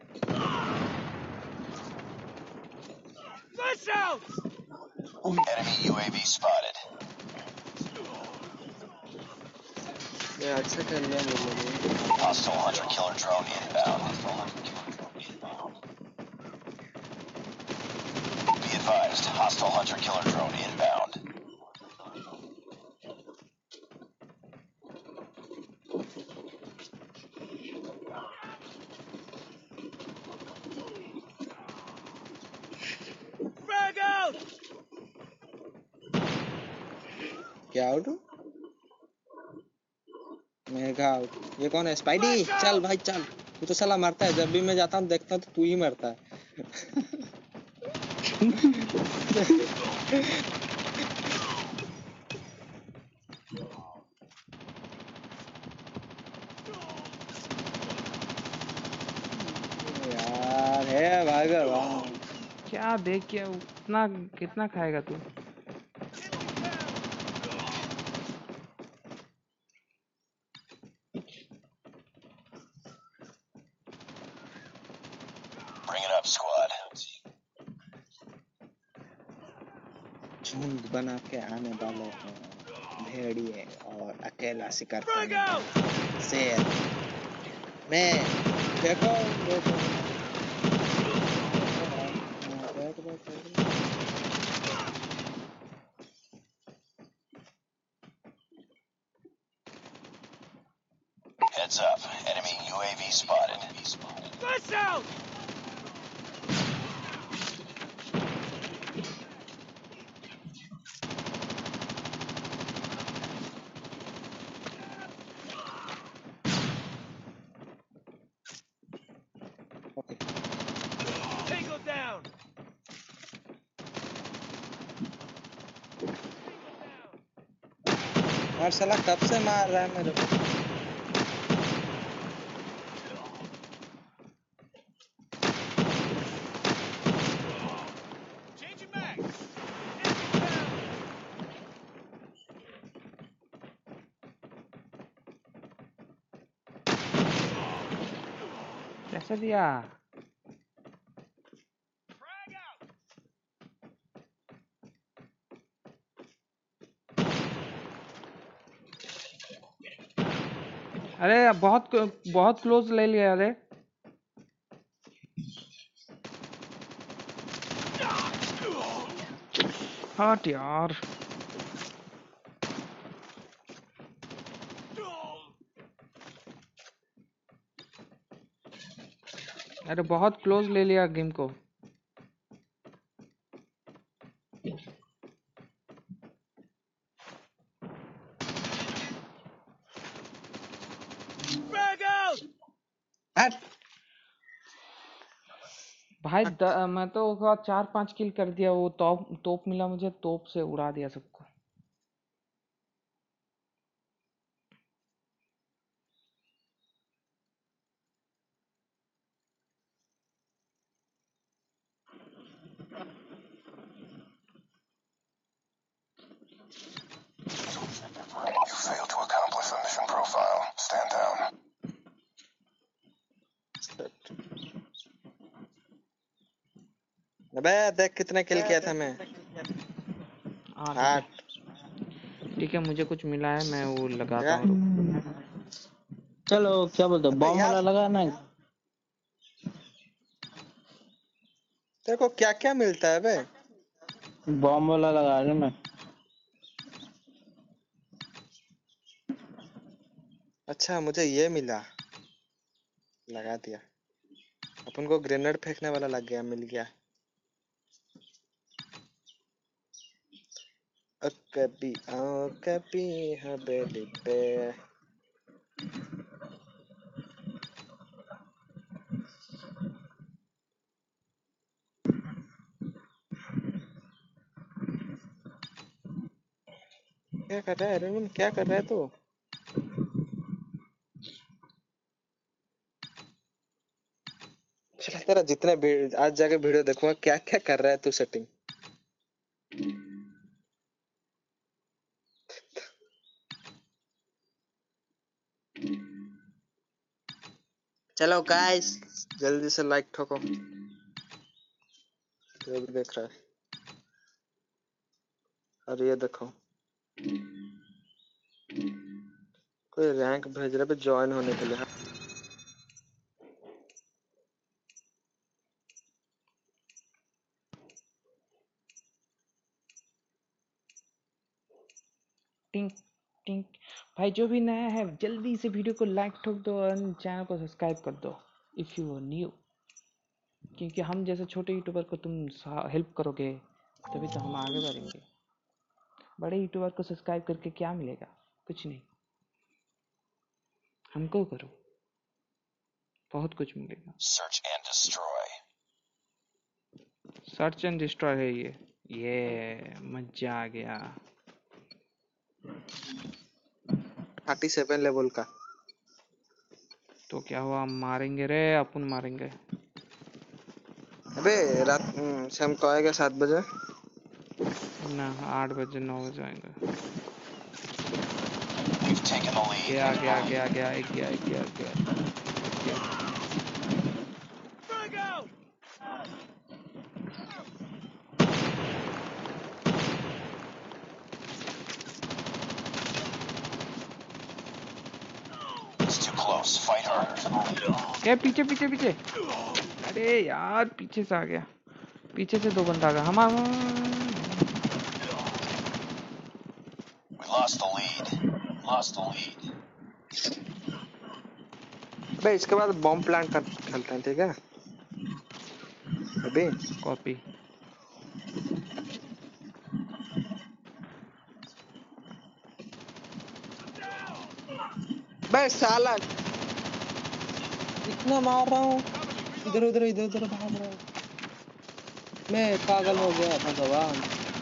Flash out. Enemy U A V spotted. ये अच्छा खेल रहे हैं वो लोग। Hostile hunter killer drone inbound. Be advised, hostile hunter killer drone inbound. Frag out. क्या आउट मेगा आउट। ये कौन है स्पाइडी। चल भाई चल, तू तो साला मरता है, जब भी मैं जाता हूँ देखता हूँ तो तू ही मरता है। यार है भगवान। क्या देख के उतना कितना खाएगा तू। squad. झुंड बना के आने वाले हैं भेड़िए और अकेला शिकार करने वाला शेर। मैं देखो देखो बैठ बैठ बैठ। Heads up. Enemy U A V spotted. Flash out! Tango down! और साला कब से मार रहा है मेरे को? Changing mags! Enemy down! कैसे दिया? Frag out! अरे बहुत बहुत क्लोज ले लिया। अरे हट यार। अरे बहुत क्लोज ले लिया गेम को। Frag out! हट। भाई द, मैं तो उसके बाद चार पांच किल कर दिया। वो तोप तोप मिला मुझे, तोप से उड़ा दिया सबको। You failed to accomplish the mission profile. Stand down. अबे देख कितने किल किया था मैं। हाँ आठ। ठीक है, मुझे कुछ मिला है, मैं वो लगाता क्या? हूँ। चलो क्या बोलते हो, अबे बॉम्ब यार। वाला लगाना है? तेरे को क्या क्या मिलता है बे? बॉम्ब वाला लगा रहा हूं मैं। अच्छा मुझे ये मिला, लगा दिया। अपन को ग्रेनेड फेंकने वाला लग गया, मिल गया। ओ कभी आओ कभी हवेली पे। क्या कर रहा है अरुण, क्या कर रहा है तू? चला तेरा जितने वी- आज जाके वीडियो देखूंगा क्या क्या कर रहा है तू सेटिंग। चलो गाइस जल्दी से लाइक ठोको जो भी देख रहा है। और ये देखो कोई रैंक भेज रहा है ज्वाइन होने के लिए। टिंक टिंक। भाई जो भी नया है जल्दी से वीडियो को लाइक ठोक दो और चैनल को सब्सक्राइब कर दो इफ़ यू आर न्यू। क्योंकि हम जैसे छोटे यूट्यूबर को तुम हेल्प करोगे तभी तो हम आगे बढ़ेंगे। बड़े यूट्यूबर को सब्सक्राइब करके क्या मिलेगा? कुछ नहीं। हमको करो, बहुत कुछ मिलेगा। Search and destroy. Search and destroy है ये। ये मजा आ गया। थर्टी सेवन लेवल का। तो क्या हुआ, मारेंगे रे, अपन मारेंगे। अबे रात हम्म, शाम को आएगा सात बजे। ना आठ बजे नौ बजे आएंगे। We've taken the lead. गया गया गया गया एक गया एक गया एक गया एक गया। Frag out! It's too close. Fight harder. क्या पीछे पीछे पीछे अरे यार पीछे से आ गया पीछे से दो बंदा आ गया हम We lost the lead. Lost the lead. अबे इसके बाद बॉम्ब प्लांट कर खेलते हैं ठीक है अभी कॉपी बे साला इतना मार रहा हूँ इधर उधर इधर उधर भाग रहा हूँ मैं पागल हो गया भगवान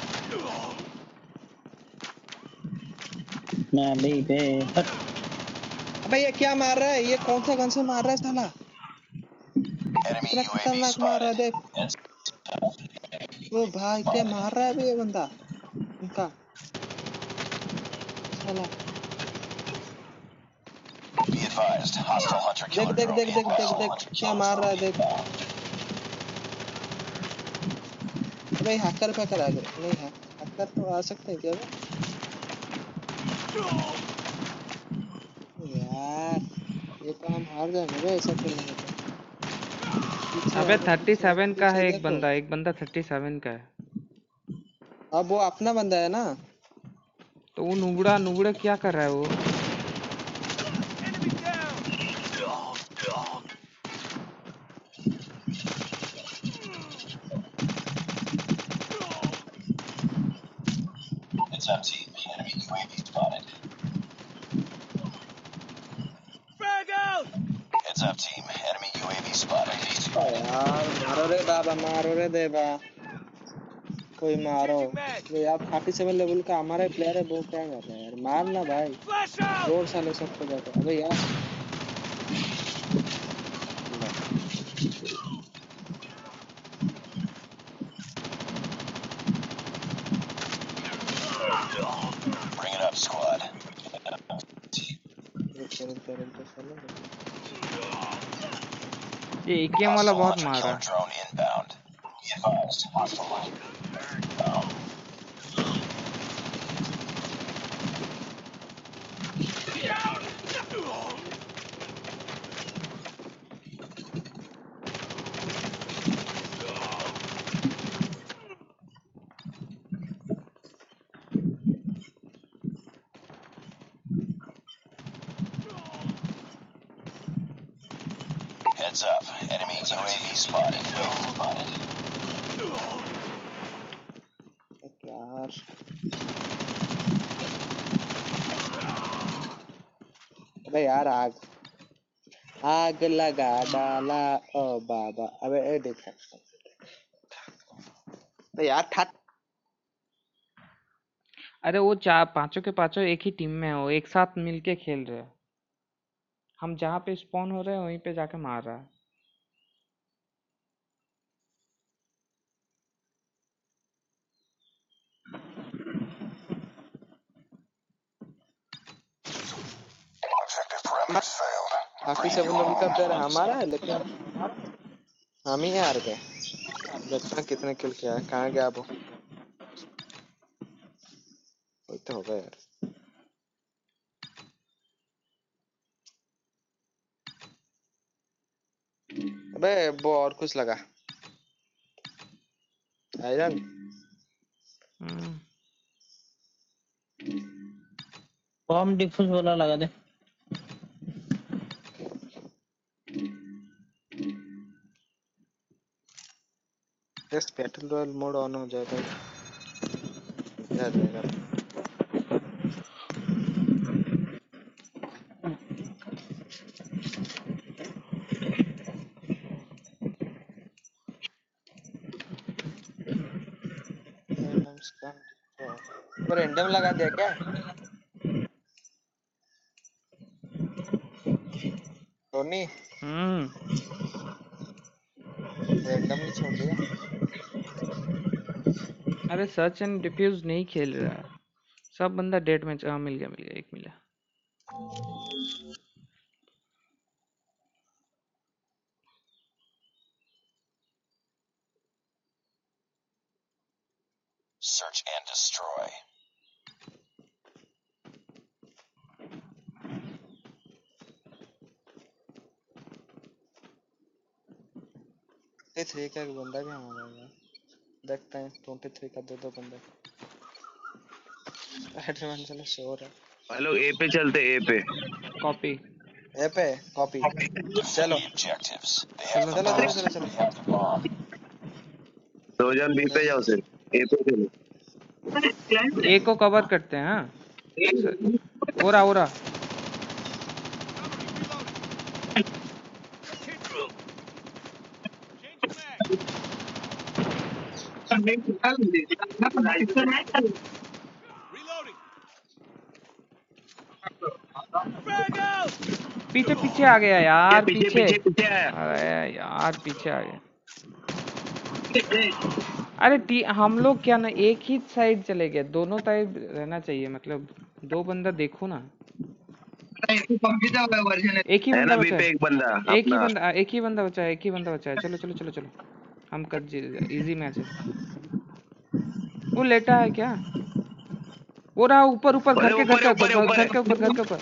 मैं अभी पे हट। अबे ये क्या मार रहा है ये कौन सा गन से मार रहा है साला Enemy इतना U A V खतरनाक मार रहा है spotted. देख ओ भाई क्या मार रहा है बे ये बंदा इनका साला Be advised, hostile hunter देख killer देख drone देख देख देख inbound. देख क्या मार रहा है देख अबे हैकर पैकर आ गए नहीं है हैकर तो आ सकते हैं क्या बे? यार ये तो हम हार जाएंगे बे ऐसा खेलेंगे तो पीछे अबे आ जाओ थर्टी पीछे सेवन का पीछे है एक देखो बंदा एक बंदा थर्टी सेवन का है अब वो अपना बंदा है ना तो वो नुबड़ा नुबड़ा क्या कर रहा है वो It's up team. Enemy U A V spotted. Frag out! Heads up team. Enemy U A V spotted. यार मारो रे बाबा मारो रे देवा कोई मारो Changing mag! ये यार फोर्टी सेवन लेवल का हमारा प्लेयर है वो क्या कर रहा है यार मारना भाई Flash out! जोर साले सबको जाकर अबे यार Bring it up, squad. रुक जा, रुक जा, रुक जा, साले, रुक जा। ये एकेएम वाला Hostile बहुत hunter मार रहा killer है drone inbound. Be advised, hostile hunter inbound. Heads up. Enemy U A V spotted. Spotted. यार अबे यार आग आग लगा डाला ओ बाबा अबे ए देखा अबे यार ठट अरे वो चार पांचों के पांचों एक ही टीम में है वो एक साथ मिलके खेल रहे हैं हम जहाँ पे स्पॉन हो रहे हैं वहीं पे जाके मार रहा है Objective parameters failed. Forty seven level का प्लेयर हमारा है लेकिन हम ही हार गए देखना कितने किल किया है कहाँ गया वो वही तो होगा यार अबे वो और कुछ लगा आयरन हम्म बॉम्ब डिफ्यूज वाला लगा दे। Yes battle royale mode on हो जाएगा आ जाएगा पर रैंडम लगा दिया क्या टोनी हम्म रैंडमली छोड़ दिया अरे सर्च एंड डिफ्यूज नहीं खेल रहा है सब बंदा डेट में हाँ, मिल गया मिल गया एक मिला search and destroy. ये थ्री का एक बंदा भी हमारा है। देखते हैं ट्वेंटी थ्री का दो दो बंदे। हेडरमैन चलो श्योर है। हेलो ए पे चलते ए पे कॉपी। ए पे कॉपी। चलो The objectives. They चलो have the चलो bombs. चलो चलो They have the bomb. दो जन बी पे जाओ सिर्फ ए पे चलो ए को कवर करते हैं। हाँ ओरा ओरा Reloading. पीछे पीछे आ गया यार। पीछे पीछे पीछे पीछे आया अरे यार पीछे आ गया। अरे टी हम लोग क्या ना एक ही साइड चले गए। दोनों साइड रहना चाहिए। मतलब दो बंदा देखो ना। एक ही है बंदा ना बी बचा पे है। एक बंदा एक ही अपना बंदा एक ही बंदा बचा है। एक ही बंदा बचा है। चलो चलो चलो चलो हम कर इजी मैच है। वो लेटा है क्या? वो रहा ऊपर ऊपर घर अरे के घर ऊपर के है ऊपर है ऊपर ऊपर घर के ऊपर घर के ऊपर।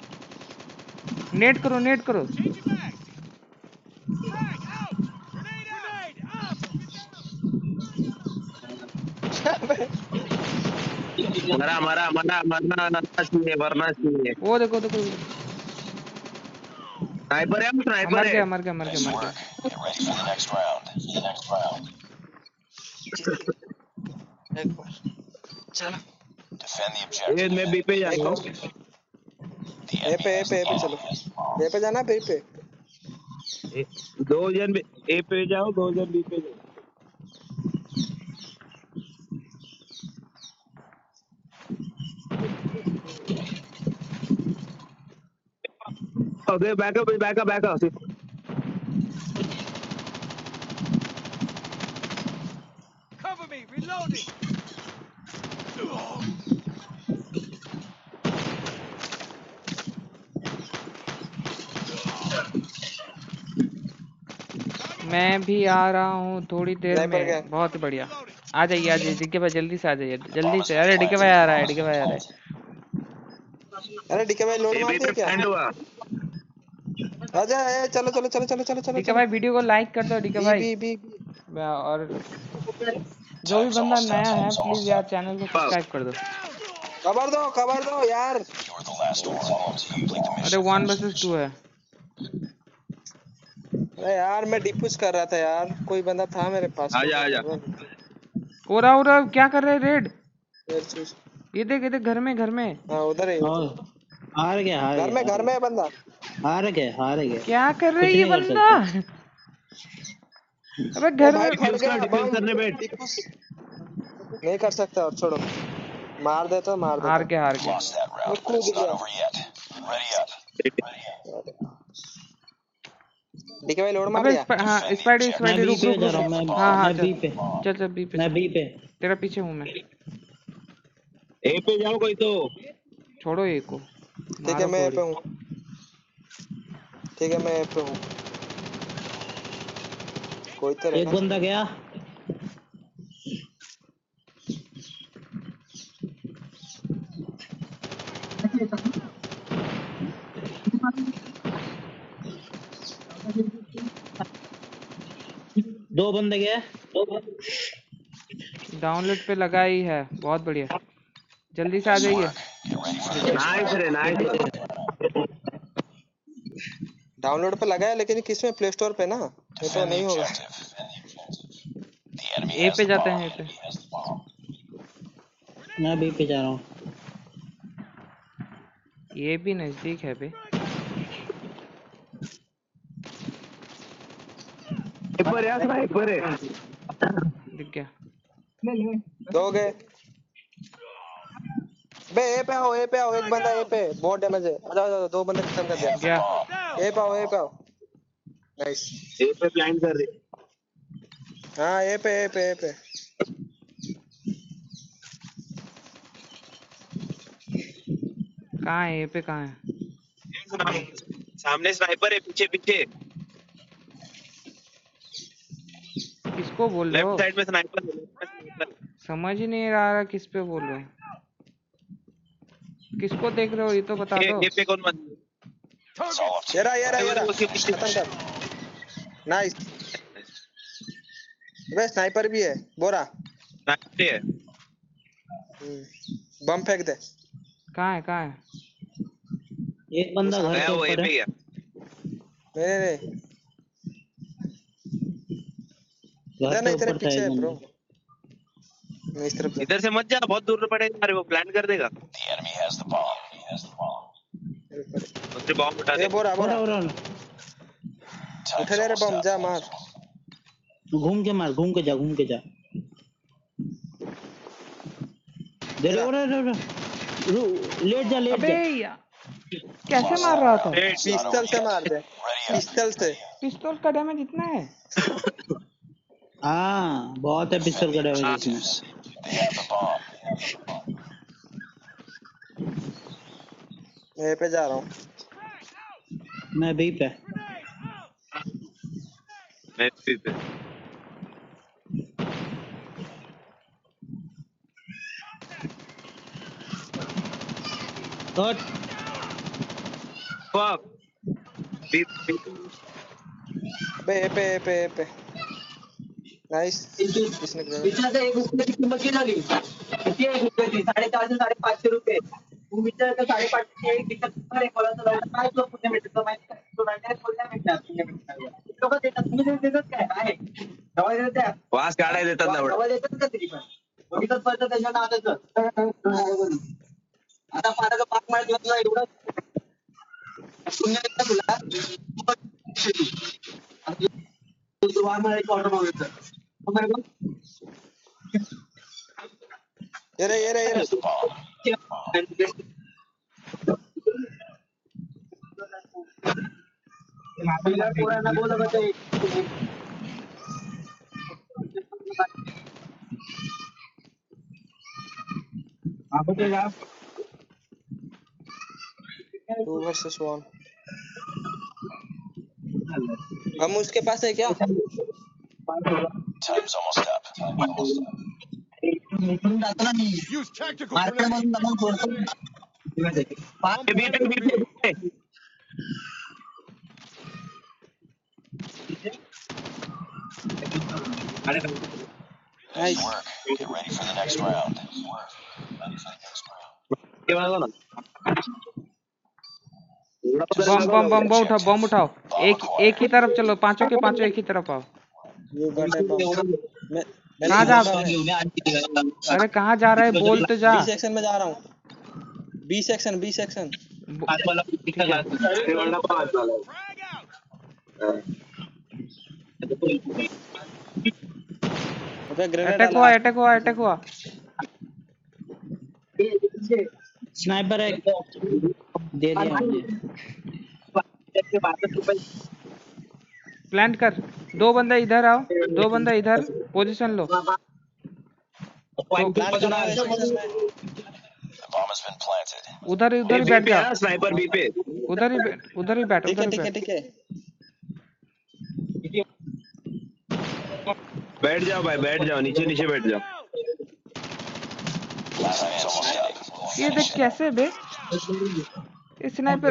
नेट करो नेट करो। Changing mag. Frag out. Grenade out. Grenade up. मरा मरा मरा मरना मरना चाहिए मरना चाहिए वो देखो देखो स्नाइपर है स्नाइपर मर है गया मर गया मर गया Nice मर work. गया। Get ready for the next round. The next round. एक बार चलो Defend the ये objective. मैं बी पे जा एक रहा हूँ The ए enemy पे ए has पे ए the पे चलो। bomb. ए पे जाना बी पे। ए- दो जन ए पे जाओ दो जन बी पे जाओ okay backup backup backup Cover me. Reloading. मैं भी आ रहा हूँ थोड़ी देर स्नाइपर गया। में। बहुत बढ़िया। आ जाइए आ जाइए डीके भाई जल्दी से आ जाइए The जल्दी bomb has से। been अरे डीके भाई planted. आ रहा है डीके भाई आ रहा है। अरे डीके भाई लोड ए मार बी दिया पे क्या? प्लांट हुआ आजा ए चलो चलो चलो चलो चलो चलो डीके चलो। भाई वीडियो को लाइक कर दो डीके बी भाई। B B B. और जो भी Time's बंदा almost up. नया है Time's प्लीज almost यार up. चैनल को सब्सक्राइब कर दो। कवर दो कवर दो यार। You're the last one. Complete the अरे mission. वन वर्सेस टू है। अरे यार मैं डिपुश कर रहा था यार। कोई बंदा था मेरे पास। आजा आजा ओरा ओरा क्या कर रहे रेड? फिर चूज। ये देख ये देख घर में घर में हाँ उधर ही और हार गया हार घर गया में घर में है बंदा। हार गया हार गया क्या कर रहे कुछ ये नहीं कर बंदा? अबे ओ घर भाई में फट उसका गया डिफेंस बम। करने बैठ डिपुश नहीं कर सकता और छोड़ो। मार दे तो मार हार देता। गया हार गया। Lost that वो round, but कूद it's not गया। over yet. Ready up. DK भाई लोड मार अबे लिया। स्प- हाँ Defend the Spidey objective. Spidey मैं बी रुक पे रुक जा रुक। रहा हूँ मैं हाँ हाँ मैं चल बी पे चल चल बी पे मैं चल। बी पे तेरा पीछे हूँ मैं। ए पे जाओ कोई तो छोड़ो ये को ठीक है मारो मैं ए गोली। पे हूँ। ठीक है मैं ए पे हूँ। कोई तो एक रहना बंदा गया दो बंदे गए डाउनलोड पे लगा ही है। बहुत बढ़िया जल्दी से आ जाइए। Get ready for the next nice रे नाइस डाउनलोड पे लगा है लेकिन किस में प्ले स्टोर पे ना। ये तो Defend the नहीं होगा। objective. The enemy A has पे the जाते bomb. हैं ए पे। मैं बी पे जा रहा हूँ ये भी नजदीक है बे। स्नाइपर है स्नाइपर है दिख गया। दो गए। बे ए पे आओ ए पे आओ। एक बंदा ए पे बहुत डैमेज है। आ जाओ जाओ दो बंदे खत्म कर दिया। गया। ए पे आओ ए पे आओ। नाइस। ए पे प्लांट कर रही हाँ ए पे ए पे ए पे। कहाँ है ए पे कहाँ है? सामने स्नाइपर है पीछे पीछे किसको बोल रहे हो? लेफ्ट साइड में स्नाइपर है समझ ही नहीं आ रहा किस पे बोलूं, किसको देख रहे हो ये तो बता ए दो। ए पे कौन बंद It's all up to ये रहा ये रहा ये रहा, उसके पीछे खत्म कर। नाइस। अबे स्नाइपर भी है बोरा। नाइट है। हम्म, बम फेंक दे। कहाँ है कहाँ है? एक बंदा घर गया के वो ए ऊपर पे है। गया। नहीं नहीं घर इधर के नहीं, तेरे ऊपर था पीछे एक है ब्रो। बंदा। मैं इस तरफ जा। इधर से मत जा, बहुत दूर पड़ेगा हमारे, वो प्लान कर देगा। the enemy has the bomb. He has the bomb. उससे बॉम्ब उठा दे। ये बोरा बोरा बोरा बोरा Time's उठे ले रे almost बम, up. जा मार। घूम के मार, घूम के जा, घूम के जा। दे रे बोरा रे रे। रू- लेट जा लेट अबे जा। यार कैसे मार रहा था? ए, पिस्टल से मार दे, Ready up. पिस्टल से। पिस्तौल का डैमेज इतना है? हाँ बहुत है पिस्टल का डैमेज इसमें। They have the bomb. मैं पे जा रहा हूँ। मैं भी पे। मैं भी पे। हट। फक। बी बी बे ए पे ए पे ए पे। नाइस। किसने ग्रेनेड? विचाराचा एक रुपयाची किंमत किती झाली? किती आहे एक रुपयाची? साडेचारशे साडेपाचशे रुपये. तू विचार कर, साडेपाचशे एक विकत घेणार आहे, कोणाचं लावलं, काय तुला पुण्य भेटतं तुला माहिती आहे? तुला नाही पुण्य भेटणार, पुण्य भेटणार. लोकं देतात, तुम्ही देत- देतात काय? आहे. दवा देतात त्या? वास काढायला देतात ना एवढं. दवा देतात का तरी पण? बघितलंच पाहिजे त्यांच्या नादाचं. आता पाण्याचं पाक माहिती तुला एवढं पुण्य देतात तुला. तू वार मारायची ऑर्डर मागितलं. मग बरं बघ. ये रे ये रे ये रे। पोरांना बोलत होते. आपण ते जा. Two versus one. हम उसके पास है क्या? Time's almost up. Almost up. इकडून जातो ना मी. Use tactical market grenade. मधून दमून सोडतो. पाच बी पे बी पे बी पे। अरे nice. Work. Get ready for the next round. Work. Ready for the next round. ये वाला ना। बम बम बम बम उठाओ बम उठाओ। एक एक ही तरफ चलो, पांचों के पांचों एक ही तरफ आओ। You got a bomb. मैं मैं कहाँ जा? घेऊन आणखी अरे कहाँ जा रहा है बोल तो जा। बी सेक्शन में जा रहा हूँ। B section B section. वाला पाँच वाला। Frag out. अबे ग्रेनेड अटैक हुआ अटैक हुआ अटैक हुआ। स्नाइपर है। दे दिया हमने। प्लांट कर। दो बंदा इधर आओ, दो बंदा इधर पोजीशन लो। प्लान करना है सेक्शन में। The bomb has been planted. उधर उधर ही बैठ जा, स्नाइपर बी पे। उधर ही बैठ उधर ही बैठ ठीक है उधर ही ठीक है बैठ। ठीक है। बैठ जाओ भाई, बैठ जाओ, नीचे नीचे बैठ जाओ। Time's almost up. ये देख कैसे बे, ये स्नाइपर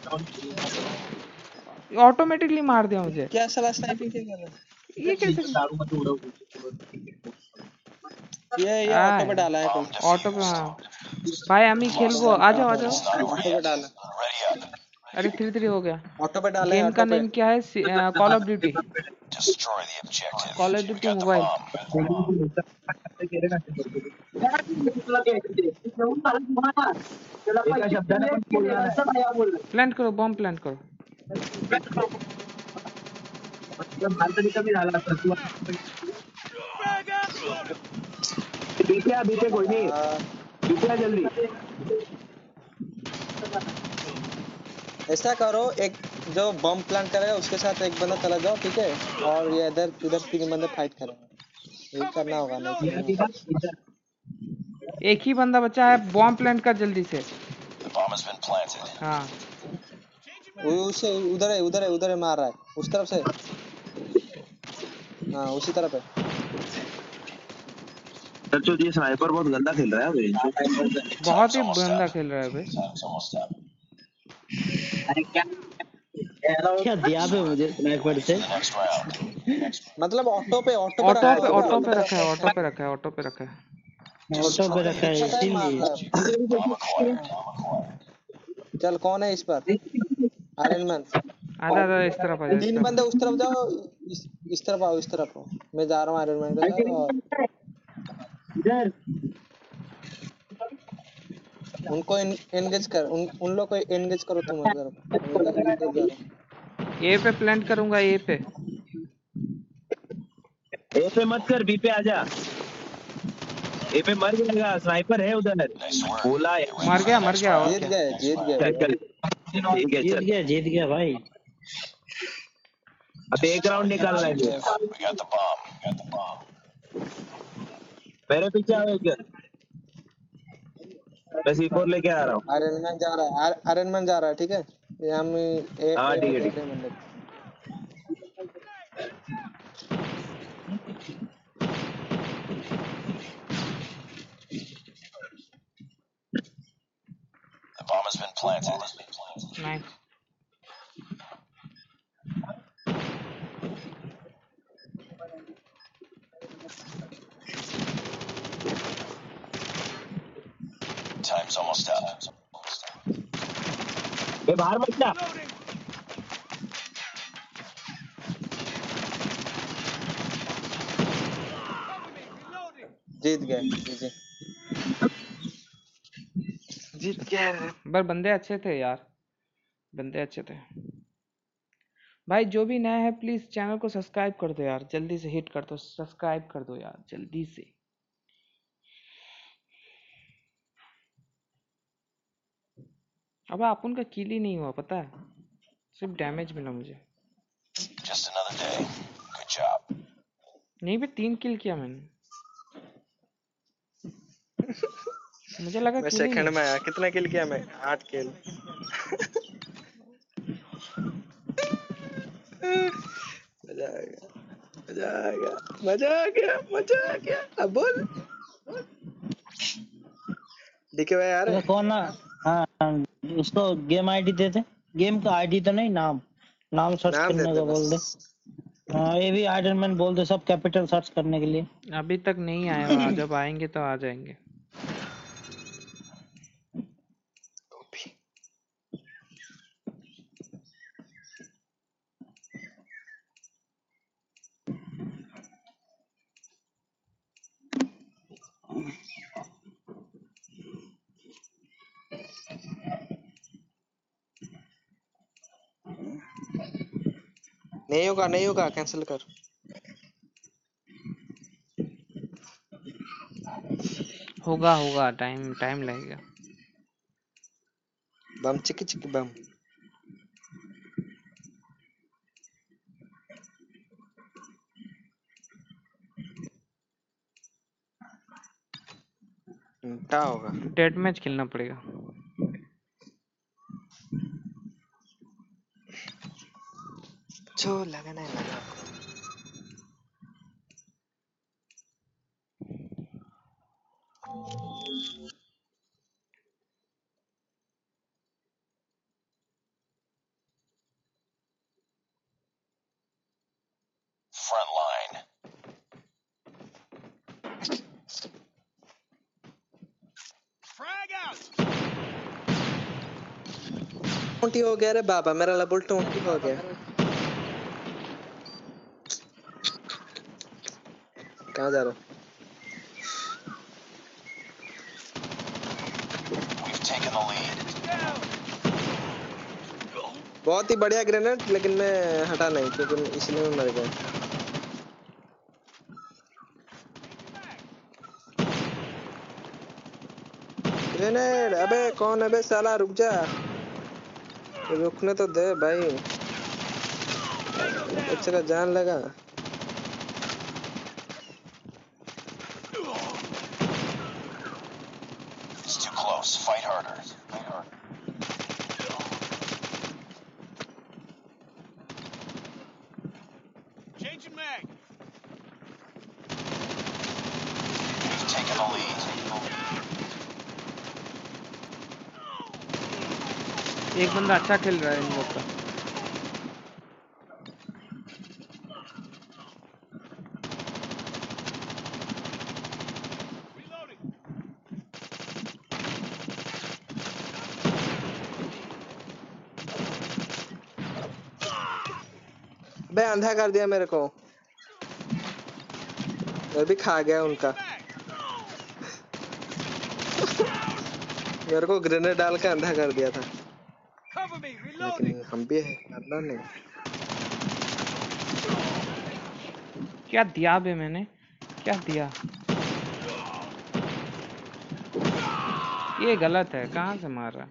ऑटोमेटिकली मार दिया मुझे। क्या साला स्नाइपिंग क्यों कर रहा है? ये कैसे? ये ये हाँ। ऑटो पे डाला है कोई। ऑटो पे हाँ भाई हम ही खेलबो, आ जाओ आ जाओ। ऑटो पे डाला। Ready up. अरे थ्री थ्री हो गया। ऑटो पे डाले गेम ऑटो का पे। नेम क्या है? Call of Duty. Destroy the objective. Call of You've Duty got the mobile. bomb. Plant करो, बम प्लांट करो। कमी झाला असता तू Frag out. पीछे आ, पीछे कोई नहीं, हाँ, पीछे आ जल्दी। ऐसा करो, एक जो बम प्लांट करेगा उसके साथ एक बंदा चला जाओ, ठीक है? और ये इधर उधर तीन बंदे फाइट करेंगे। यही करना होगा नहीं तो नहीं होगा। एक ही बंदा बचा है, बॉम्ब प्लांट कर जल्दी से। The bomb has been planted. हाँ वो उसे उधर है उधर है उधर है मार रहा है उस तरफ से। हाँ उसी तरफ है। तो ये स्नाइपर बहुत गंदा खेल रहा है भाई। बहुत ही गंदा खेल रहा है भाई। अरे क्या क्या दिया बे मुझे स्नाइपर से? मतलब ऑटो पे ऑटो पे ऑटो रखा पे है ऑटो पे ऑटो रखा है, ऑटो पे रखा है, ऑटो पे रखा है। ऑटो पे रखा है पता है इसीलिए। मारना। चल कौन है इस पर? Iron Man. आजा आजा, इस तरफ आजा, इस तीन तरफ बंदे आजा। उस तरफ जाओ, इस इस तरफ आओ, इस तरफ आओ। मैं जा रहा हूँ आयरन मैन के साथ और इधर उनको एंगेज कर, उन उन लोग को एंगेज करो तुम इधर। मैं इधर इधर जा रहा हूँ। ए पे प्लांट करूंगा, ए पे। ए पे मत कर, बी पे आजा। ए पे मर जाएगा, स्नाइपर है उधर। बोला मर गया मर गया, और जीत क्या। गए जीत गए। चल चल ठीक है जीत चल। गया जीत गया भाई। अब एक राउंड निकालना है मुझे। We got the bomb. Got the bomb. मेरे पीछे आओ इधर, मैं सी फोर लेके आ रहा हूँ। आयरन मैन जा रहा है, आयरन मैन जा रहा है, ठीक है। ये हम ए हाँ ए ठीक पे है देख ठीक रहे हैं बंदे। The bomb has been planted. Nice. Time's almost up. ए बाहर मत जा। जीत गए जी। जीत गया। पर बंदे अच्छे थे यार, बंदे अच्छे थे भाई। जो भी नया है प्लीज चैनल को सब्सक्राइब कर दो यार, जल्दी से हिट कर दो, सब्सक्राइब कर दो यार जल्दी से। अब अपन का किल ही नहीं हुआ पता है, सिर्फ डैमेज मिला मुझे। Just another day. Good job. नहीं भी तीन किल किया मैंने। मुझे लगा मैं किल ही सेकंड नहीं। में आया। कितना किल किया मैं? आठ किल। मजा आ गया, मजा आ गया, मजा आ गया, मजा आ गया। अब बोल डीके भाई आ रहे तो हैं? कौन ना? हाँ उसको गेम आईडी दे दे। गेम का आईडी तो नहीं, नाम नाम सर्च नाम करने देते का बोल दे। बस। हाँ ये भी आयरन मैन बोल दे, सब कैपिटल सर्च करने के लिए। अभी तक नहीं आए हो, जब आएंगे तो आ जाएंगे। नहीं होगा, नहीं होगा, कैंसिल कर। होगा होगा, टाइम टाइम लगेगा। बम चिकी चिकी बम। क्या होगा? डेड मैच खेलना पड़ेगा। जो लगना है लगा। Front line. Frag out! Twenty हो गया रे बाबा, मेरा लेवल ट्वेंटी हो गया। कहाँ जा रहा हूँ? We've taken the lead. बहुत ही बढ़िया ग्रेनेड, लेकिन मैं हटा नहीं क्योंकि इसलिए मैं मर गया। ग्रेनेड, अबे कौन है बे साला? रुक जा, रुकने तो दे भाई, बच्चे का जान लगा। It's too close. Fight harder. Fight harder. Changing mag. We've taken एक बंदा अच्छा खेल रहा है इन लोग का। बे अंधा कर दिया मेरे को, मैं भी खा गया उनका। मेरे को ग्रेनेड डाल के अंधा कर दिया था, Cover me, reloading. लेकिन हम भी है करना नहीं। क्या दिया बे मैंने, क्या दिया? ये गलत है, कहाँ से मार रहा?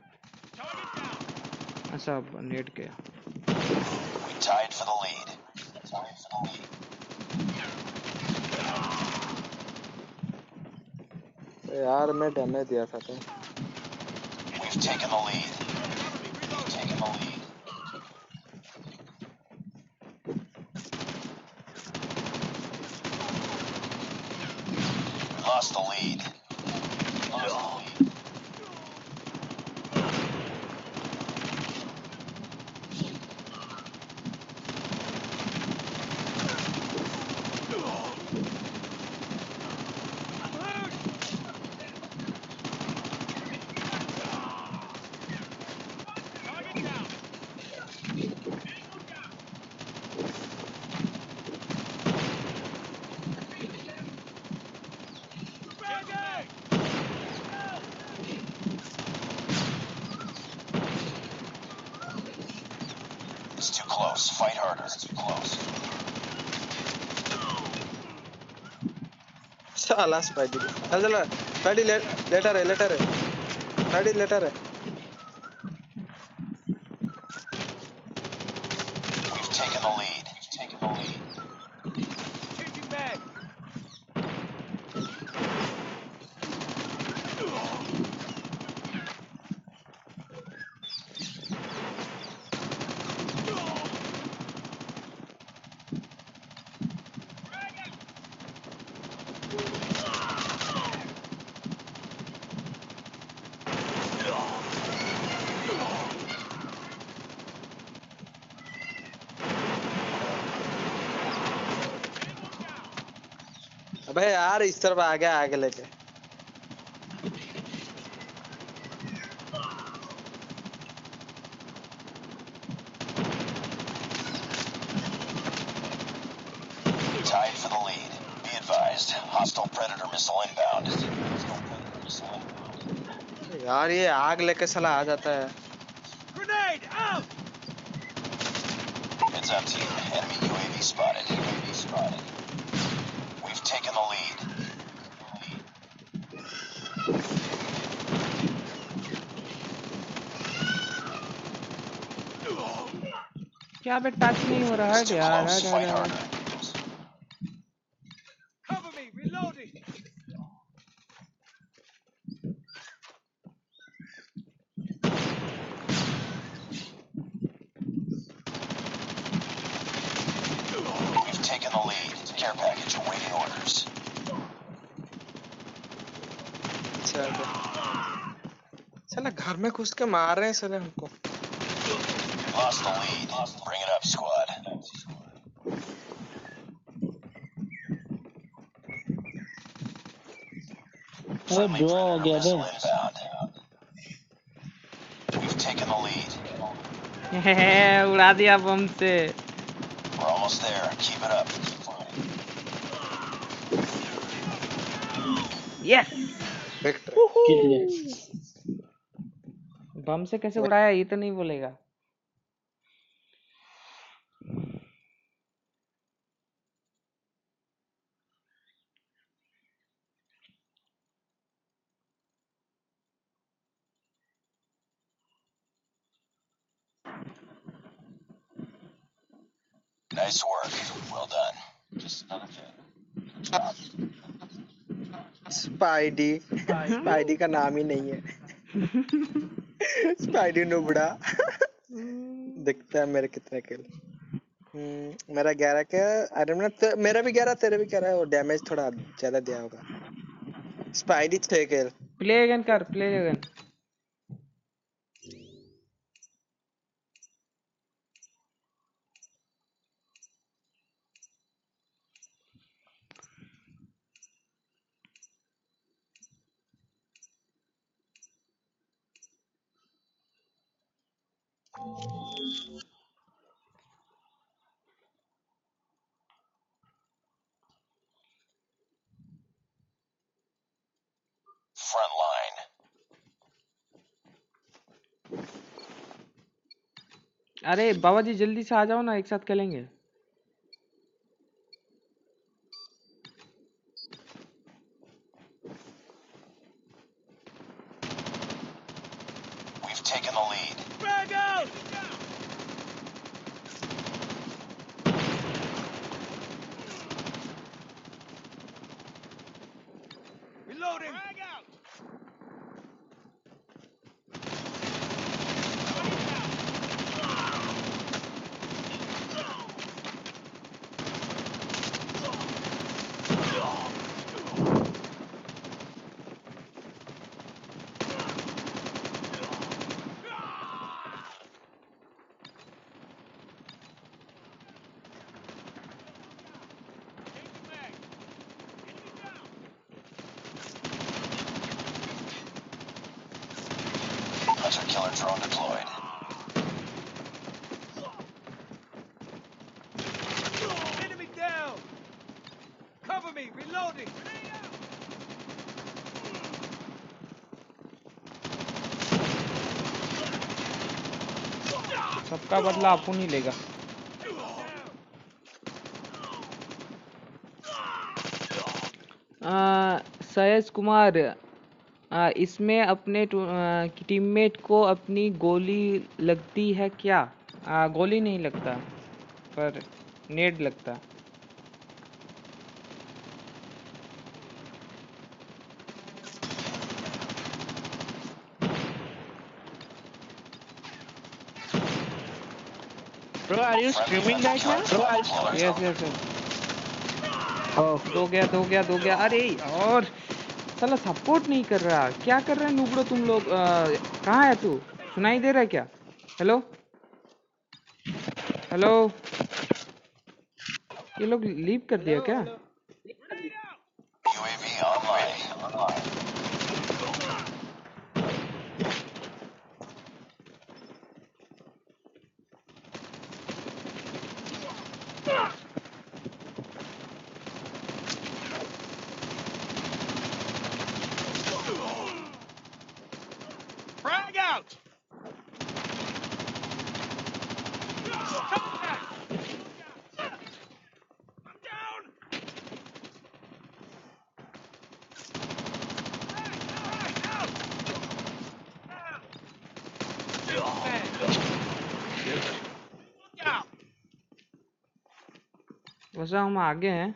अच्छा नेट गया। We tied for the lead. Tied for the lead. यार मैं डैमेज दिया था तो। We've taken the lead. We've taken the lead. We lost the lead. We lost the lead. It's too close. Fight harder. It's too close. साला Spidey, चल चल spidey ले, letter है लेटर है स्पाइडी लेटर है। We've taken the lead. We've taken the lead. Changing mag. अबे यार इस तरफ आ गया आगे लेके। Tied for the lead. Be advised. Hostile Predator missile inbound. Hostile Predator missile inbound. यार ये आग लेके साला आ जाता है। Grenade out. Heads up, team. Enemy U A V spotted. U A V spotted. We've taken the lead. क्या बे touch नहीं हो रहा है It's too यार? close. हट, हट, Fight हट। harder. Cover me, reloading. We've taken the lead. Care package awaiting orders. चल साला घर में घुस के मार रहे हैं साले हमको। Lost the lead. Bring it up, squad. अरे Friendly जो हो Predator गया बे। missile inbound. We've taken the lead. उड़ा दिया बम से। We're almost there. Keep it up. Keep fighting. Yes, victory. जीत गए। बम से कैसे उड़ाया ये तो नहीं बोलेगा। Nice work. Well done. Just another thing. Good job. Spidey, Spidey का नाम ही नहीं है। स्पाइडी नुबड़ा। दिखता है मेरे कितने किल। हम्म, मेरा ग्यारह का अरे तो मेरा भी ग्यारह तेरे भी ग्यारह और डैमेज थोड़ा ज्यादा दिया होगा। स्पाइडी छह किल। प्ले अगेन कर, प्ले अगेन। Front line. अरे बाबा जी जल्दी से आ जाओ ना, एक साथ खेलेंगे। We've taken the lead. Frag out! Reloading! Frag out! Hunter killer drone deployed. Enemy down! Cover me! Reloading! सबका बदला अपन ही लेगा। आ, सयस कुमार, आ, इसमें अपने टीममेट को अपनी गोली लगती है क्या? आ, गोली नहीं लगता, पर नेड लगता। Bro, are you streaming right now? Bro, are you... yes yes yes. दो गया दो गया दो गया। अरे और साला सपोर्ट नहीं कर रहा, क्या कर रहे हैं नुबड़ो तुम लोग? आ, कहाँ है तू? सुनाई दे रहा है क्या? हेलो हेलो, ये लोग लीव कर दिया क्या? U A V online. Frag out! वैसे हम आगे हैं,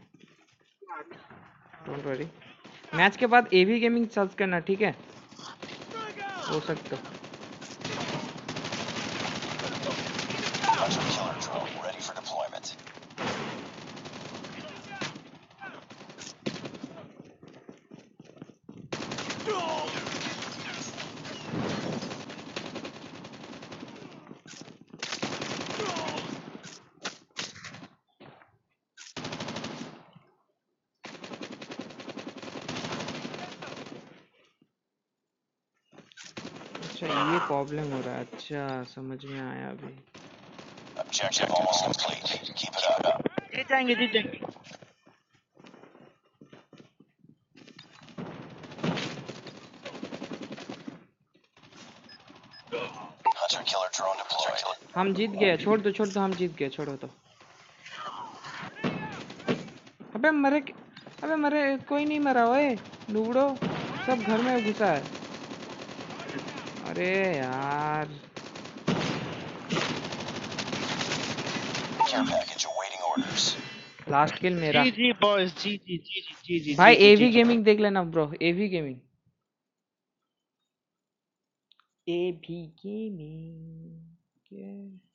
डोंट वरी। मैच के बाद एवी गेमिंग सर्च करना, ठीक है? हो सकता है। Hunter killer drone ready for deployment. अच्छा ये प्रॉब्लम हो रहा है, अच्छा समझ में आया अभी। Objective almost complete. Keep it up. जीत जाएंगे जीत जाएंगे। Hunter killer drone deployed. हम जीत गए, छोड़ दो छोड़ दो, हम जीत गए, छोड़ो तो। अबे मरे, अबे मरे, कोई नहीं मरा ओए नुबड़ो, सब घर में घुसा है। अरे यार, Care package awaiting orders. Last kill मेरा। जी जी बॉयज, जी जी जी जी जी जी भाई जी, जी, एवी जी। गेमिंग देख लेना bro, AV gaming, AV Gaming के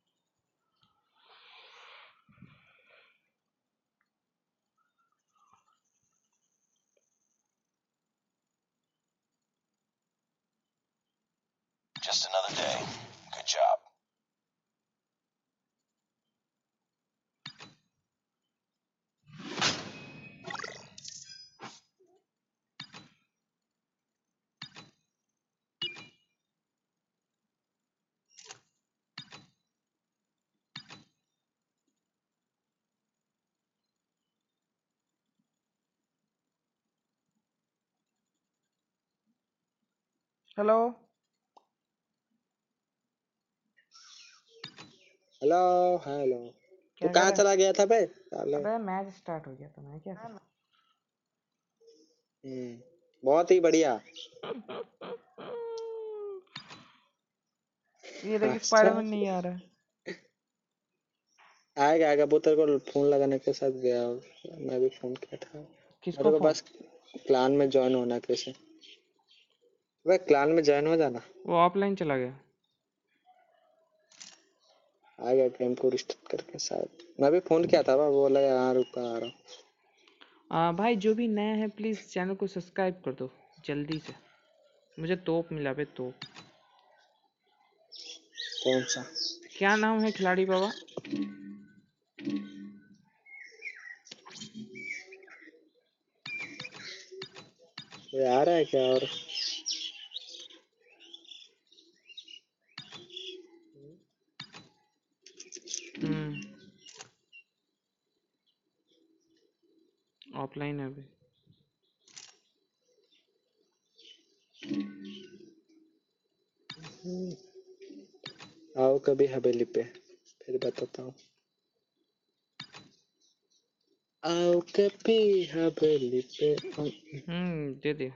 Just another day. Good job. Hello hello hello तू क्या कर कहाँ रहा है? चला गया था बे साले? अबे मैच स्टार्ट हो गया तो मैं क्या करूं? हम्म बहुत ही बढ़िया। ये देख अच्छा स्पाइडरमैन नहीं आ रहा है। आएगा आएगा वो तेरे को फोन लगाने के साथ गया होगा। मैं भी फोन किया था किसको मेरे को फोन? बस क्लान में ज्वाइन होना कैसे। वे क्लान में ज्वाइन हो जाना। वो ऑफलाइन चला गया। आएगा गेम को रिस्टार्ट करके शायद। मैं भी फोन किया था वो बोला यहाँ रुका आ रहा हूँ। आ, भाई जो भी नया है प्लीज चैनल को सब्सक्राइब कर दो जल्दी से। मुझे तोप मिला बे तोप। कौन सा? क्या नाम है खिलाड़ी बाबा? ये आ रहा है क्या? और हम्म ऑफलाइन है अभी। आओ कभी हवेली पे फिर बताता हूँ। आओ कभी हवेली पे। हम्म दे दे।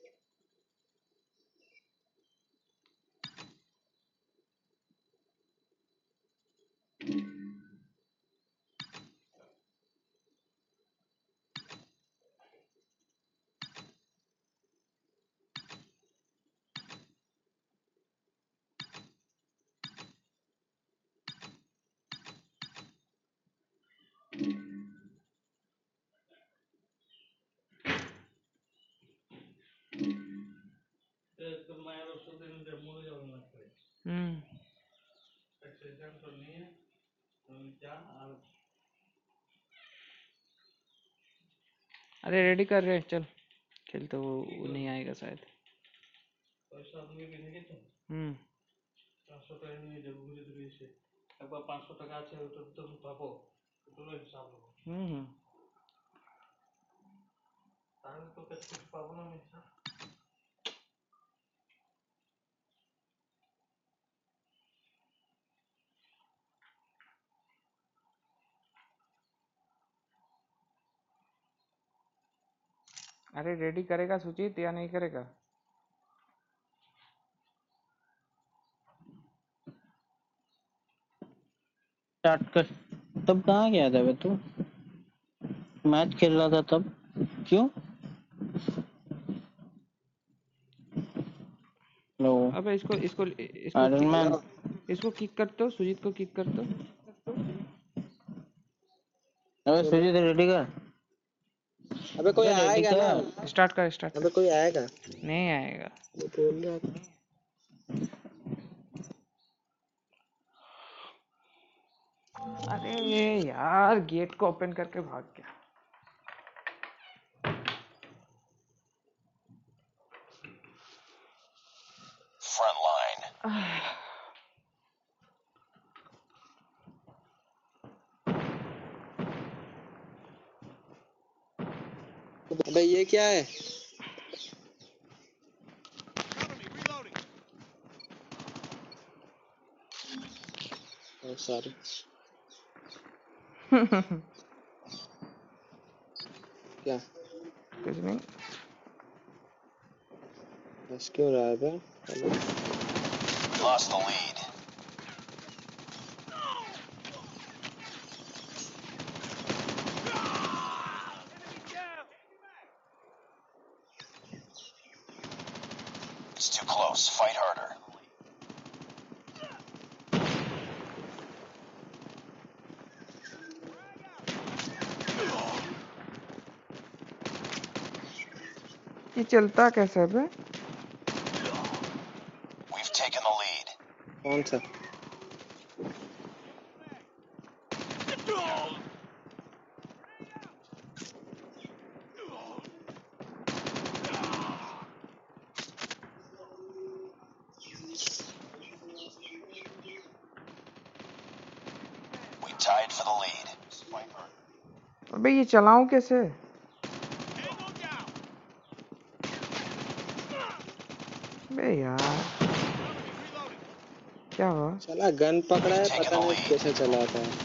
हम्म अरे रेडी कर रहे चल खेल तो वो वो नहीं आएगा शायद। हम्म हम्म अरे रेडी करेगा सुजीत या नहीं करेगा? स्टार्ट कर। तब कहाँ गया था बे तू? मैच खेल रहा था तब क्यों? लो अबे इसको इसको इसको आयरन किक मैन। इसको किक कर दो सुजीत को किक कर दो। अबे सुजीत रेडी कर। अबे कोई अबे रेडी आएगा ना। कर। स्टार्ट कर स्टार्ट अबे कर। कोई आएगा। नहीं आएगा। वो बोल रहा था। अरे यार गेट को ओपन करके भाग गया। Front line. अबे ये क्या है? Oh sorry. क्या? कुछ नहीं। बस क्यों रहा है बे? Hello? Lost the lead. It's too close. Fight harder. ये चलता कैसे है बे? We've taken the lead. कौन सा? We tied for the lead. अबे ये चलाऊं कैसे? बे अरे यार क्या हुआ? साला गन पकड़ा है, Taking पता the नहीं lead. कैसे चलाता है।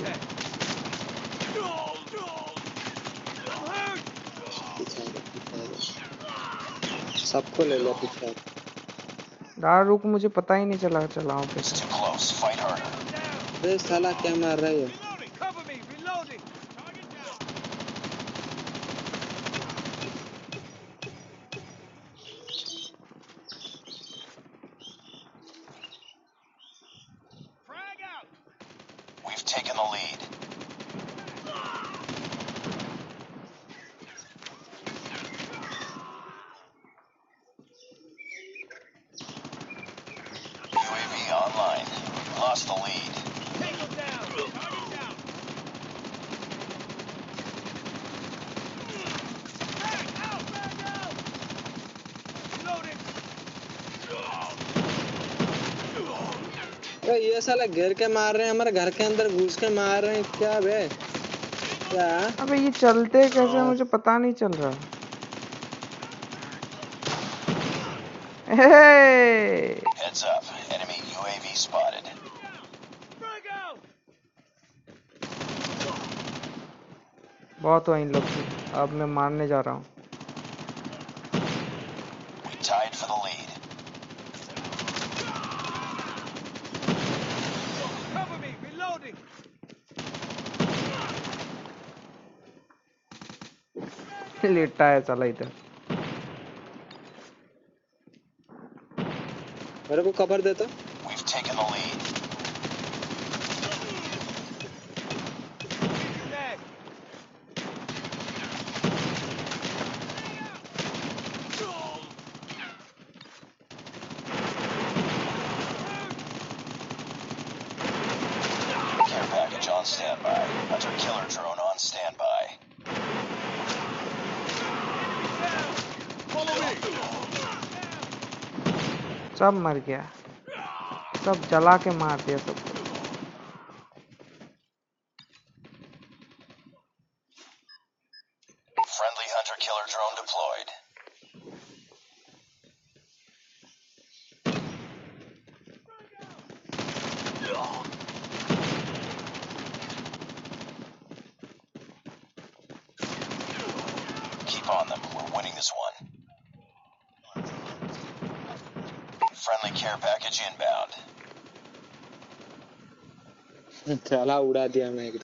पीछे आ गया, पीछे आ गया। सबको ले लिया पीछे। यार रुक, मुझे पता ही नहीं चला चलाऊं It's कैसे। too close. Fight harder. अरे साला क्या मार रहा है ये? Reloading. Cover me. Reloading. Target down. Frag out. We've taken the lead. U A V online. Lost the lead. Tango down. Target down. Frag out. Frag out. Reloading. अरे ये साला घेर के मार रहे हैं, हमारे घर के अंदर घुस के मार रहे हैं, क्या बे? क्या? अबे ये चलते कैसे मुझे पता नहीं चल रहा। हे Heads up. Enemy U A V spotted. Frag out. बहुत हुआ इन लोग से, अब मैं मारने जा रहा हूँ। We tied for the lead. Cover me. Reloading. लेटा है साला इधर। मेरे को कवर देता। We've taken the lead. Mag. Care package on standby. Hunter killer drone on standby. Follow me. सब मर गया, सब जला के मार दिया सबको। Friendly hunter killer drone deployed. Keep on them. We're winning this one. Friendly care package inbound. साला उड़ा दिया मैं एकदम।